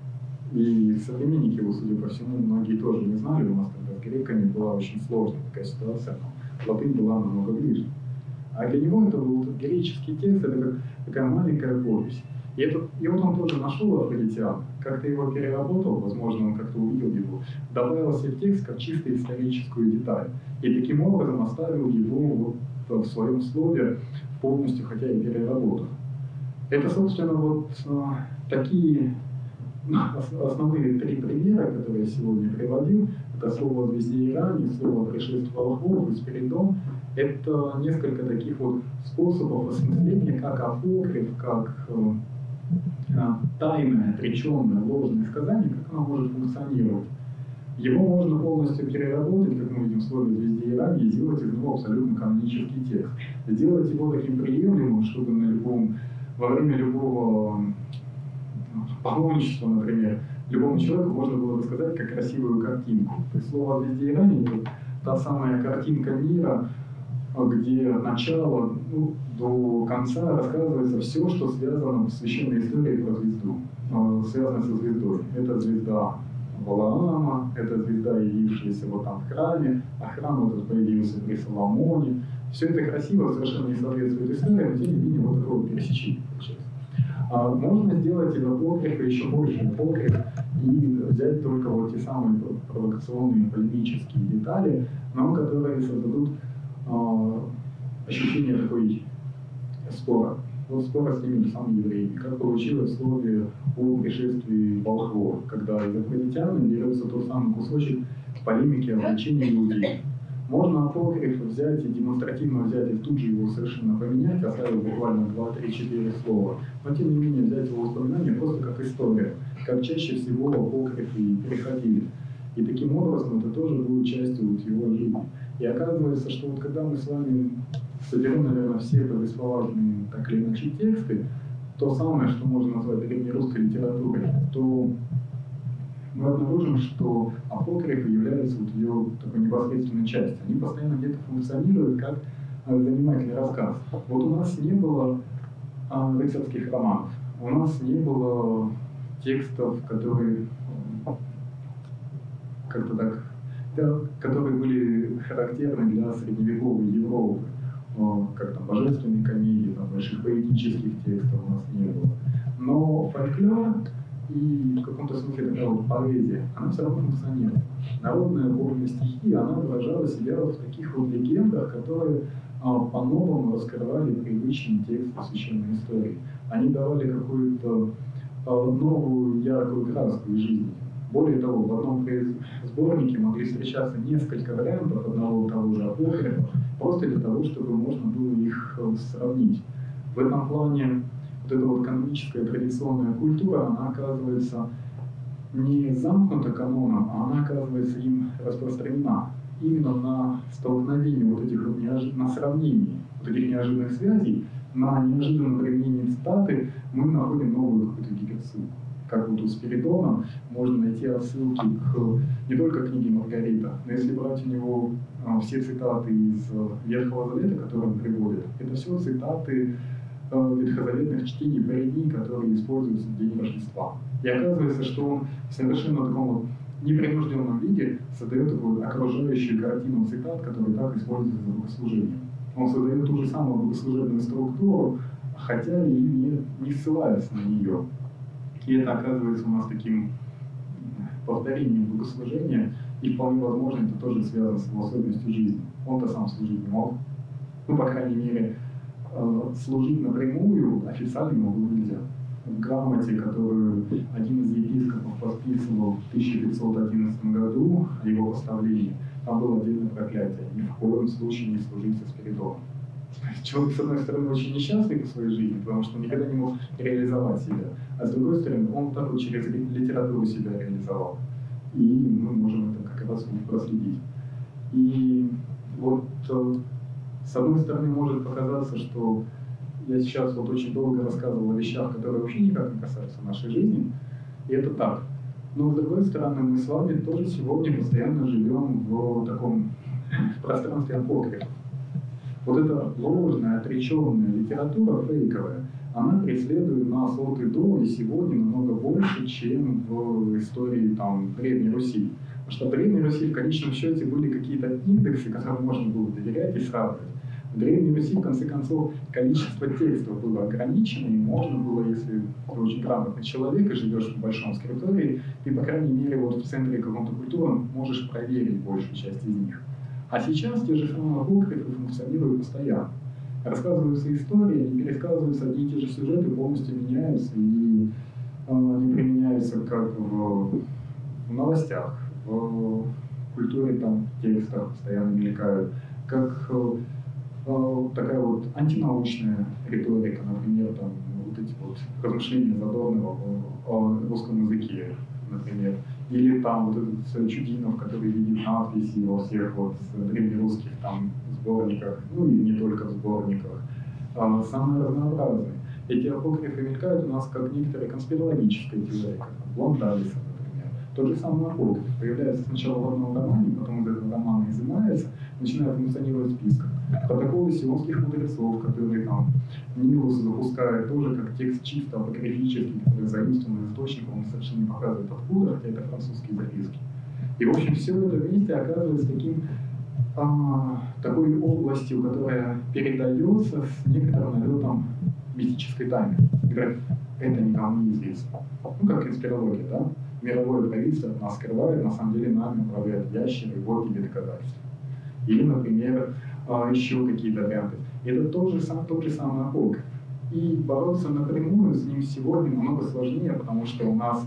И современники его, судя по всему, многие тоже не знали. У нас тогда с греками была очень сложная такая ситуация, но латынь была намного ближе. А для него это был греческий текст, это как такая маленькая повесть. И, это, и вот он тоже нашел Афродитиан, как-то его переработал, возможно, он как-то увидел его, добавил себе в текст как чисто историческую деталь. И таким образом оставил его вот в своем слове полностью, хотя и переработав. Это, собственно, вот такие основные три примера, которые я сегодня приводил. Это слово о звезде Ирании, слово о пришествии волхвов и Спиридон. Это несколько таких вот способов осмысления, как апокриф, как э, тайное, отреченное, ложное сказание, как оно может функционировать. Его можно полностью переработать, как мы видим в слове «Звезде Ирании», и сделать из него абсолютно канонический текст. Сделать его таким приемлемым, чтобы на любом, во время любого паломничества, например, любому человеку можно было рассказать как красивую картинку. То есть слово о звезде Ирании — это та самая картинка мира, где от начала ну, до конца рассказывается все, что связано в священной истории про звезду, связано со звездой. Это звезда Валаама, это звезда, явившаяся вот там в храме, а храм этот появился при Соломоне. Все это красиво, совершенно не соответствует истории, но тем не менее вот такого пересечения получается. А можно сделать из апокрифа еще больше апокриф и взять только вот те самые провокационные полемические детали, но которые создадут э, ощущение такой спора. вот спора с теми же самыми евреями, как получилось в слове о пришествии волхвов, когда из инопланетян берется тот самый кусочек полемики о влечении иудеев. Можно апокриф взять и демонстративно взять и тут же его совершенно поменять, оставив буквально два, три, четыре слова, но тем не менее взять его воспоминания просто как историю, как чаще всего апокрифы переходили. И таким образом это тоже будет частью вот его жизни. И оказывается, что вот когда мы с вами соберем, наверное, все повествовательные так или иначе тексты, то самое, что можно назвать древнерусской литературой, то мы обнаружим, что апокрифы являются вот ее такой непосредственной частью. Они постоянно где-то функционируют как занимательный рассказ. Вот у нас не было а, рыцарских романов, у нас не было текстов, которые как-то так, да, которые были характерны для средневековой Европы, как там божественные комедии, там, больших поэтических текстов у нас не было. Но фольклор и в каком-то смысле такая вот поэзия, она все равно функционирует. Народная вольная стихия, она выражала себя вот в таких вот легендах, которые а, по-новому раскрывали привычные тексты священной истории. Они давали какую-то а, новую яркую краску из жизни. Более того, в одном сборнике могли встречаться несколько вариантов одного и того же апокрифа, просто для того, чтобы можно было их сравнить. В этом плане вот эта вот каноническая традиционная культура, она оказывается не замкнута каноном, а она оказывается им распространена именно на столкновение вот этих вот неожиданных, на сравнении вот этих неожиданных связей, на неожиданном применении цитаты мы находим новую какую-то гиперссылку. Как вот у Спиридона можно найти отсылки к не только книге Маргарита, но если брать у него а, все цитаты из Ветхого Завета, которые он приводит, это все цитаты а, ветхозаветных чтений про дни, которые используются в день Рождества. И оказывается, что он в совершенно таком вот непринужденном виде создает такую окружающую картину цитат, которые так используются за богослужение. Он создает ту же самую богослужебную структуру, хотя и не, не ссылаясь на нее. И это оказывается у нас таким повторением богослужения, и вполне возможно это тоже связано с его особенностью жизни. Он-то сам служить не мог. Ну, по крайней мере, служить напрямую официально ему было нельзя. В грамоте, которую один из епископов подписывал в тысяча пятьсот одиннадцатом году о его поставлении, там было отдельное проклятие: ни в коем случае не служить со Спиридоном. Человек, с одной стороны, очень несчастный в своей жизни, потому что он никогда не мог реализовать себя. А с другой стороны, он такой через литературу себя реализовал. И мы можем это как раз проследить. И вот с одной стороны может показаться, что я сейчас вот очень долго рассказывал о вещах, которые вообще никак не касаются нашей жизни. И это так. Но с другой стороны, мы с вами тоже сегодня постоянно живем в таком пространстве апокрифов. Вот эта ложная, отреченная литература, фейковая, она преследует нас от и до, и сегодня намного больше, чем в истории там, Древней Руси. Потому что в Древней Руси в конечном счете были какие-то индексы, которым можно было доверять и сравнивать. В Древней Руси, в конце концов, количество текстов было ограничено, и можно было, если ты очень грамотный человек и живешь в большом скриптории, ты, по крайней мере, вот в центре какого-то культуры можешь проверить большую часть из них. А сейчас те же самые апокрифы функционируют постоянно. Рассказываются истории, они пересказываются, одни и те же сюжеты полностью меняются, и э, они применяются как в, в новостях, в культуре там текстов постоянно мелькают, как э, такая вот антинаучная риторика, например, там, вот эти вот размышления Задорнова о, о русском языке, например. Или там вот этот Чудинов, который видит надписи во всех вот древнерусских там сборниках, ну и не только в сборниках, а, самые разнообразные. Эти апокрифы мелькают у нас как некоторая конспирологическая теория, как Блондалиса, например. Тот же самый апокриф появляется сначала в одном романе, потом из этого романа изымается, начинает функционировать списком. Протоколы сионских мудрецов, которые там Нилус запускает тоже как текст чисто апокрифический, который заимствован из источников, он совершенно не показывает откуда, хотя это французские записки. И, в общем, все это вместе оказывается таким, а, такой областью, которая передается с некоторым налетом мистической тайны. Говорят, это никому не известно. Ну, как конспирология, да? Мировое правительство нас скрывает, на самом деле нами управляют ящеры, вот тебе доказательства. Или, например, еще какие-то варианты. Это тот же, сам, тот же самый апокриф. И бороться напрямую с ним сегодня намного сложнее, потому что у нас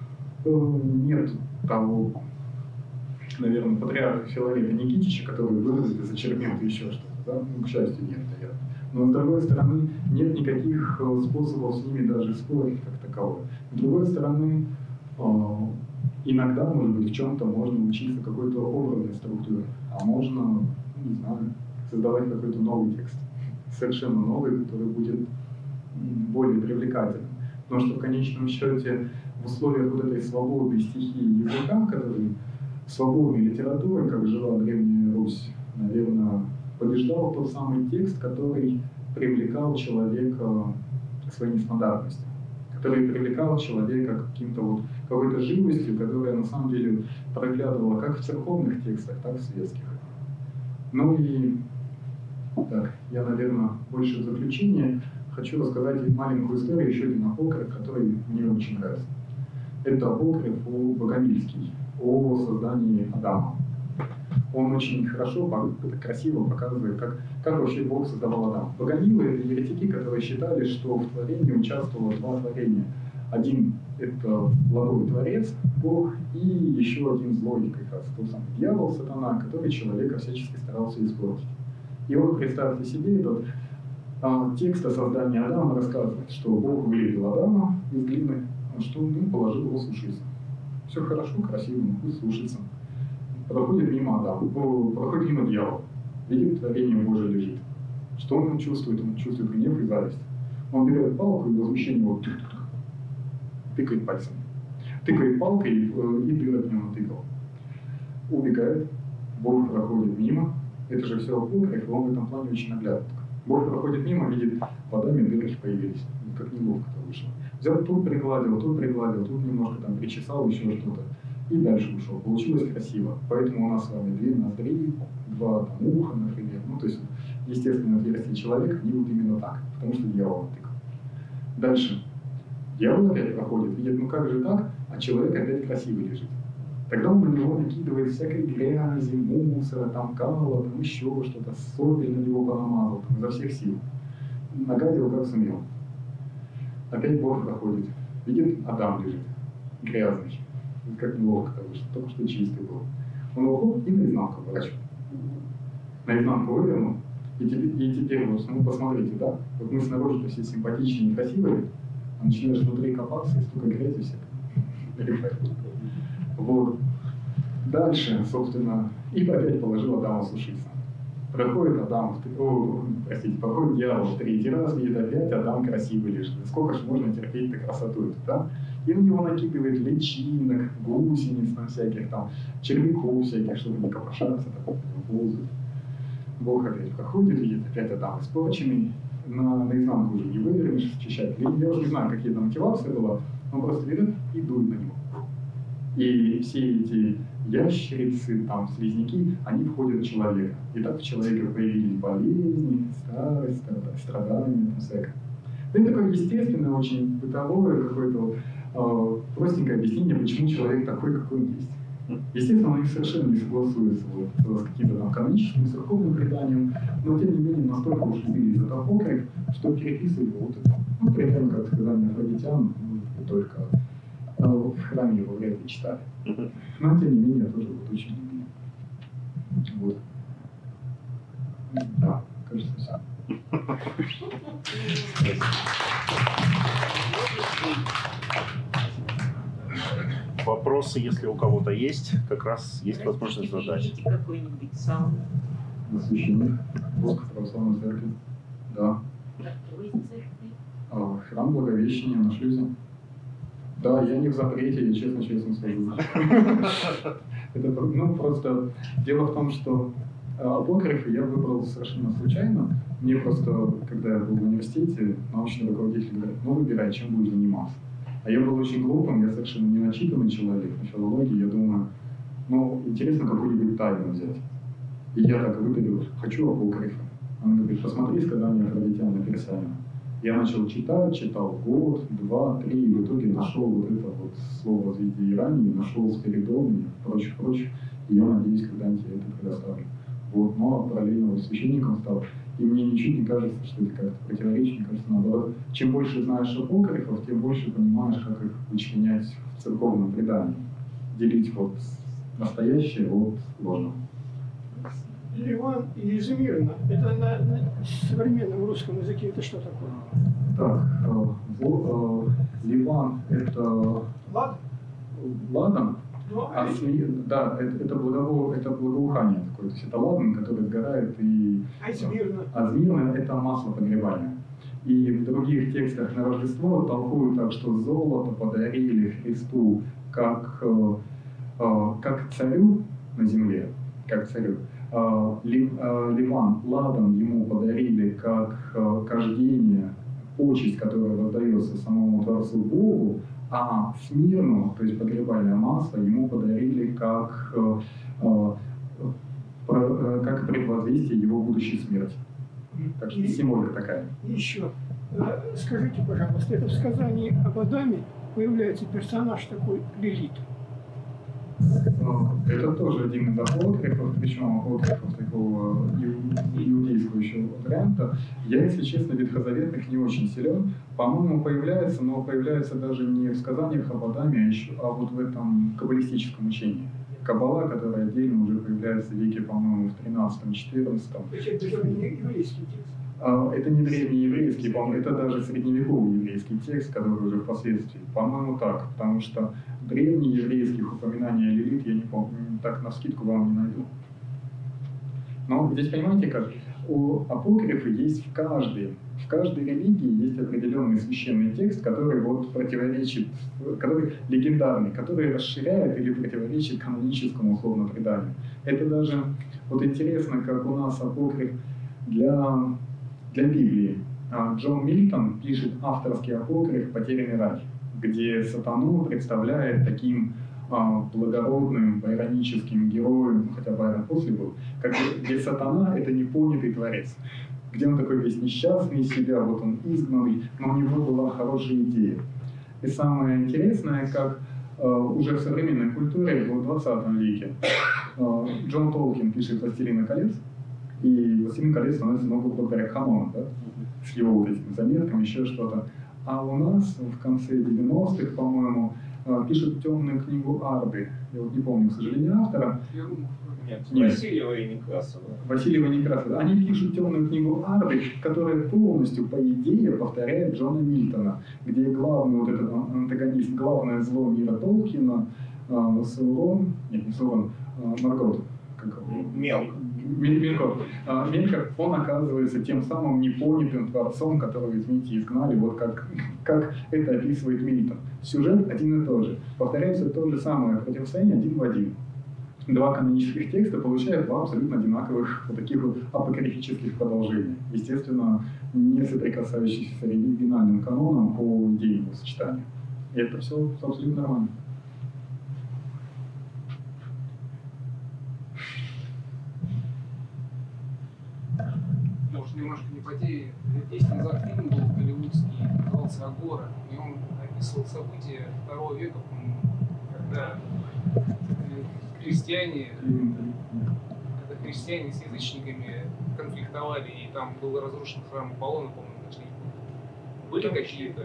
нет того, наверное, патриарха Филарета Никитича, который вырос и зачерпнет еще что-то. Да? Ну, к счастью, нет, наверное. Но, с другой стороны, нет никаких способов с ними даже спорить как такового. С другой стороны, иногда, может быть, в чем-то можно учиться какой-то образной структуре, а можно, не знаю, создавать какой-то новый текст, совершенно новый, который будет более привлекательным. Потому что в конечном счете в условиях вот этой свободной стихии языка, который свободной литературой, как жила Древняя Русь, наверное, побеждал тот самый текст, который привлекал человека к своей стандартности, который привлекал человека к каким-то вот какой-то живостью, которая на самом деле проглядывала как в церковных текстах, так и в светских. Ну и так, я, наверное, больше в заключение хочу рассказать маленькую историю, еще один апокриф, который мне очень нравится. Это апокриф о Богомильский, о создании Адама. Он очень хорошо, красиво показывает, как, как вообще Бог создавал Адама. Богомилы — это еретики, которые считали, что в творении участвовало два творения. Один — это благой Творец, Бог, и еще один злой, как раз тот самый дьявол, сатана, который человека всячески старался испортить. И вот, представьте себе, этот а, текст о создании Адама рассказывает, что Бог вылепил Адама из глины, а что он ну, положил его сушиться. Все хорошо, красиво, ну пусть сушится. Проходит мимо Адама, проходит мимо дьявола, видит, творение Божие лежит. Что он чувствует? Он чувствует гнев и зависть. Он берет палку и возмущение вот тыкает пальцем. Тыкает палкой и, и дыр от него натыкал. Убегает, Бог проходит мимо. Это же все апокриф, он в этом плане очень наглядно. Бог проходит мимо, видит, под Адаме дырки появились. Как неловко-то вышло. Взял, тут пригладил, тут пригладил, тут немножко там причесал, еще что-то. И дальше ушел. Получилось красиво. Поэтому у нас с вами две ноздри, два там, уха, например. Ну, то есть, естественно, отверстие человека, они будут именно так, потому что дьявол натыкал. Дальше. Дьявол опять проходит, видит, ну как же так, а человек опять красиво лежит. Тогда он на него накидывает всякой грязи, мусора, там кала, там еще что-то, сопель на него понамазал, там, изо всех сил. Нагадил, как сумел. Опять Бог проходит, видит, Адам лежит, грязный. Как неловко-то вышло, только что чистый был. Он его хоп, и наизнанку ворачивает. Наизнанку вывернул, и теперь, и теперь вот, ну посмотрите, да, вот мы снаружи-то все симпатичные и красивые, а начинаешь внутри копаться, и столько грязи всякой. Вот. Дальше, собственно, и опять положил Адама сушиться. Проходит Адам, о, простите, проходит дьявол в третий раз, видит опять Адам красивый лежит. Сколько же можно терпеть-то красоту эту, да? И на него накидывает личинок, гусениц там всяких, там, червяков всяких, чтобы не копошаться, так ползают. Бог опять проходит, видит опять Адам испорченный, на, наизнанку уже не вывернешь, счищать. Я уже не знаю, какие там мотивации была, он просто берет и дует на него. И все эти ящерицы, там, слизняки, они входят в человека. И так в человеке появились болезни, старость, страдания, там, всякое. Это такое естественное, очень бытовое, какое-то э, простенькое объяснение, почему человек такой, какой он есть. Естественно, они совершенно не согласуются вот, с каким-то там каноническим, церковным преданием, но тем не менее настолько уж любили этот апокриф, что переписывали вот это. Ну, предание, как сказали афродитян, ну, только в храме его вряд ли читали. Но тем не менее тоже вот очень любили. Вот. Да, кажется, все. Вопросы, если у кого-то есть, как раз есть возможность задать. Какой-нибудь сауна. На священник, Бог в православной церкви. Да. Какой церкви? А, храм Благовещения на шлюзе. Да, я не в запрете, я честно-честно скажу. Это, ну, просто дело в том, что апокрифы я выбрал совершенно случайно. Мне просто, когда я был в университете, научный руководитель говорит, ну, выбирай, чем будешь заниматься. А я был очень глупым, я совершенно не начитанный человек на филологии. Я думаю, ну, интересно какую-нибудь тайну взять. И я так выдавил, хочу апокрифы. Он говорит, посмотри сказания Афродитяна Персиана. Я начал читать, читал год, два, три, и в итоге нашел вот это вот слово в виде Ирании, нашел Спиридон и прочих, прочих. И я надеюсь, когда-нибудь я это предоставлю. вот, но параллельно вот священником стал. И мне ничего не кажется, что это как-то противоречит, мне кажется, наоборот. Чем больше знаешь апокрифов, тем больше понимаешь, как их вычленять в церковном предании. Делить вот настоящее от ложного. Ливан и Измирна. Это на, на современном русском языке это что такое? Так, э, во, э, Ливан это Ладно? ладан, Ну, а Сми, да, это, это, благово, это благоухание такое, то есть это ладан, который сгорает, и а Измирна? а Змирна это масло погребания. И в других текстах на Рождество толкуют так, что золото подарили Христу как, э, э, как царю на земле, как царю. Э, ли, э, Ливан, ладан ему подарили как э, кождение, почесть, которая воздается самому Творцу Богу, а Смирну, то есть погребальное масло, ему подарили как, э, э, про, э, как предвозвестие его будущей смерти. Так что И- символика такая. И еще, э, скажите, пожалуйста, это в сказании об Адаме появляется персонаж такой Лилит. Э, Это тоже один из апокрифов, причем апокрифов такого ию- иудейского еще варианта. Я, если честно, ветхозаветных не очень силен. По-моему, появляется, но появляется даже не в сказаниях об Адаме, а, еще, а вот в этом каббалистическом учении. Каббала, которая отдельно уже появляется в веке, по-моему, в тринадцатом-четырнадцатом. То есть это же не еврейский текст. А, Это не древнееврейский, по-моему, это даже средневековый еврейский текст, который уже впоследствии. По-моему, так, потому что древнееврейских упоминаний о Лилит я не помню, так навскидку вам не найду. Но здесь, понимаете как, у апокрифы есть в каждой, в каждой религии есть определенный священный текст, который вот противоречит, который легендарный, который расширяет или противоречит каноническому условно преданию. Это даже, вот интересно, как у нас апокриф для, для Библии. А Джон Мильтон пишет авторский апокриф «Потерянный рай», где сатану представляет таким а, благородным, байроническим героем, хотя Байрон после был, как, где сатана — это непонятый творец, где он такой весь несчастный из себя, вот он изгнанный, но у него была хорошая идея. И самое интересное, как э, уже в современной культуре в двадцатом веке э, Джон Толкин пишет «Властелина колец», и «Властелин колец» становится много благодаря канону, да? С его вот этими заметками, еще что-то. А у нас в конце девяностых, по-моему, пишут «Темную книгу Арды». Я вот не помню, к сожалению, автора. Нет, Нет. Васильева и Некрасова. Васильева и Некрасова. Они пишут «Темную книгу Арды», которая полностью, по идее, повторяет Джона Мильтона, где главный вот этот антагонист, главное зло мира Толкина, э, Саурон, нет, не Саурон, э, Маргот, как его? Мелк. Мелькор. А, Мелькор, он оказывается тем самым непонятым творцом, которого, извините, изгнали, вот как, как это описывает Мильтон. Сюжет один и тот же. Повторяется то же самое противостояние один в один. Два канонических текста получают два абсолютно одинаковых вот таких вот апокрифических продолжения. Естественно, не соприкасающиеся с оригинальным каноном по идейному сочетанию. И это все абсолютно нормально. Может, немножко не по теме. Десять лет назад фильм был голливудский, назывался «Агора», и он описывал события второго века, по-моему, когда э, христиане, когда христиане с язычниками конфликтовали, и там был разрушен храм Аполлона, по-моему, нашли. Были какие-то?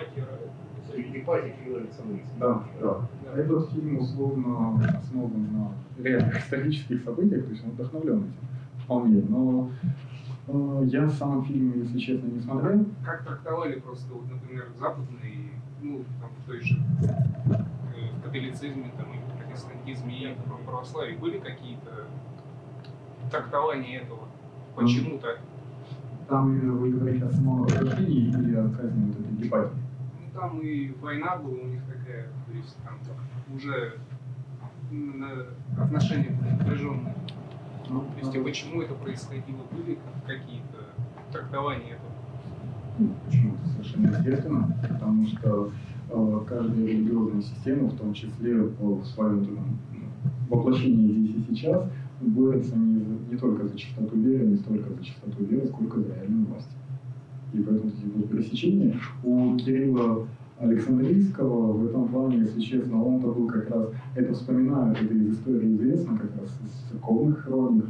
Да, да. Этот фильм условно основан на реальных исторических событиях, то есть он вдохновлен этим вполне. Но э, я сам фильм, если честно, не смотрел. Как трактовали просто, вот, например, западные, ну, там, в той же э, в католицизме, там, и в протестантизме, и в православии были какие-то трактования этого? Почему так? Там именно вы говорите о саморазрушении или о казни вот этой Гепатии? Ну, там и война была у них такая, то есть там уже на- отношения были напряженные. Ну, То есть, и почему это происходило? Были какие-то трактования этого? Почему-то совершенно естественно, потому что э, каждая религиозная система, в том числе в, в своем там, воплощении здесь и сейчас, борется не, за- не только за чистоту веры, не столько за чистоту веры, сколько за реальную власть. И поэтому эти вот пересечения у Кирилла Александрийского в этом плане, если честно, он-то был как раз, это вспоминают, это из истории известно, как раз из церковных хроник,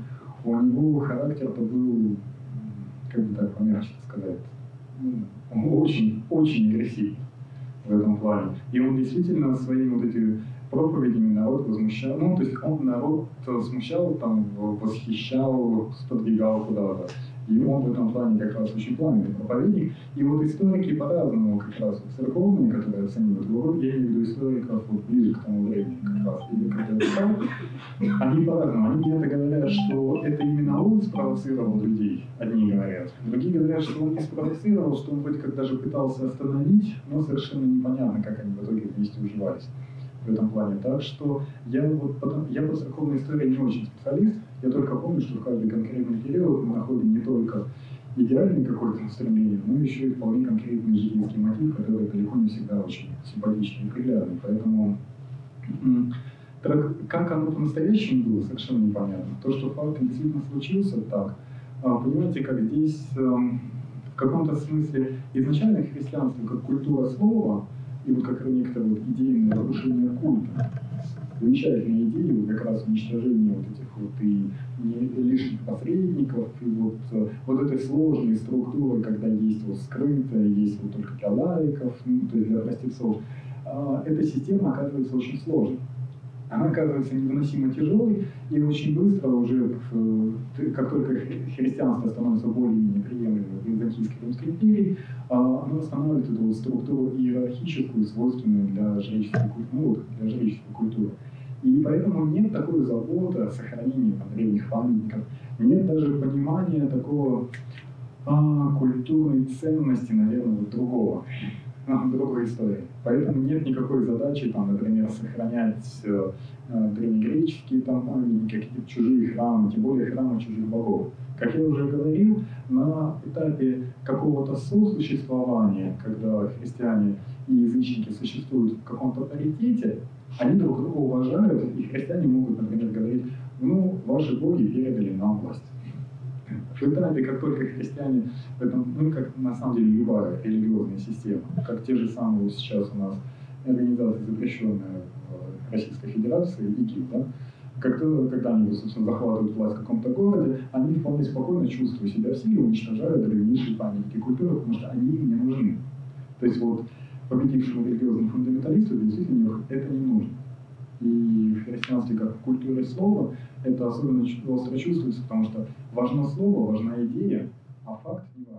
у него характер-то был, как бы так помягче сказать, он очень, очень агрессивный в этом плане. И он действительно своими вот этими проповедями народ возмущал, ну, то есть он народ смущал, там, восхищал, сподвигал куда-то. И он в этом плане как раз очень пламенный проповедник. И вот историки по-разному как раз, вот церковные, которые оценивают его, я имею в виду историков вот ближе к тому времени как раз, или которые писал, они по-разному. Они где-то говорят, что это именно он спровоцировал людей, одни говорят. Другие говорят, что он не спровоцировал, что он вроде как даже пытался остановить, но совершенно непонятно, как они в итоге вместе уживались в этом плане. Так что я, вот потом, я по церковной истории не очень специалист, я только помню, что в каждый конкретный период мы находим не только идеальный какой-то стремление, но еще и вполне конкретный житейский мотив, который далеко не всегда очень симпатичный и приглядный. Поэтому как оно по-настоящему было, совершенно непонятно. То, что факт действительно случился так, понимаете, как здесь в каком-то смысле изначально христианство как культура слова, и вот как некоторое вот идейное разрушение культа, замечательная идея, вот как раз уничтожение вот этих вот и не лишних посредников, и вот, вот этой сложной структуры, когда есть вот скрытое, есть вот только для лайков, ну, то есть для простецов. А, эта система оказывается очень сложной. Она оказывается невыносимо тяжелой, и очень быстро уже, как только христианство становится более-менее приемлемым в Византийской Римской империи, оно восстанавливает эту структуру иерархическую, свойственную для жреческой культуры, ну, вот, для жреческой культуры. И поэтому нет такой заботы о сохранении там, древних памятников, нет даже понимания такого а, культурной ценности, наверное, вот другого. другой истории. Поэтому нет никакой задачи, там, например, сохранять э, древнегреческие там, памятники, какие-то чужие храмы, тем более храмы чужих богов. Как я уже говорил, на этапе какого-то сосуществования, когда христиане и язычники существуют в каком-то паритете, они друг друга уважают, и христиане могут, например, говорить, ну, ваши боги передали нам власть. В этапе, как только христиане, в этом, ну, как на самом деле любая религиозная система, как те же самые сейчас у нас организации, запрещенные в Российской Федерации, ИГИЛ, да, когда, когда они, собственно, захватывают власть в каком-то городе, они вполне спокойно чувствуют себя в силе, уничтожают древнейшие памятники культуры, потому что они им не нужны. То есть вот победившему религиозному фундаменталисту действительно это не нужно. И в христианстве, как в культуре слова, это особенно остро чувствуется, потому что важно слово, важна идея, а факт не важен.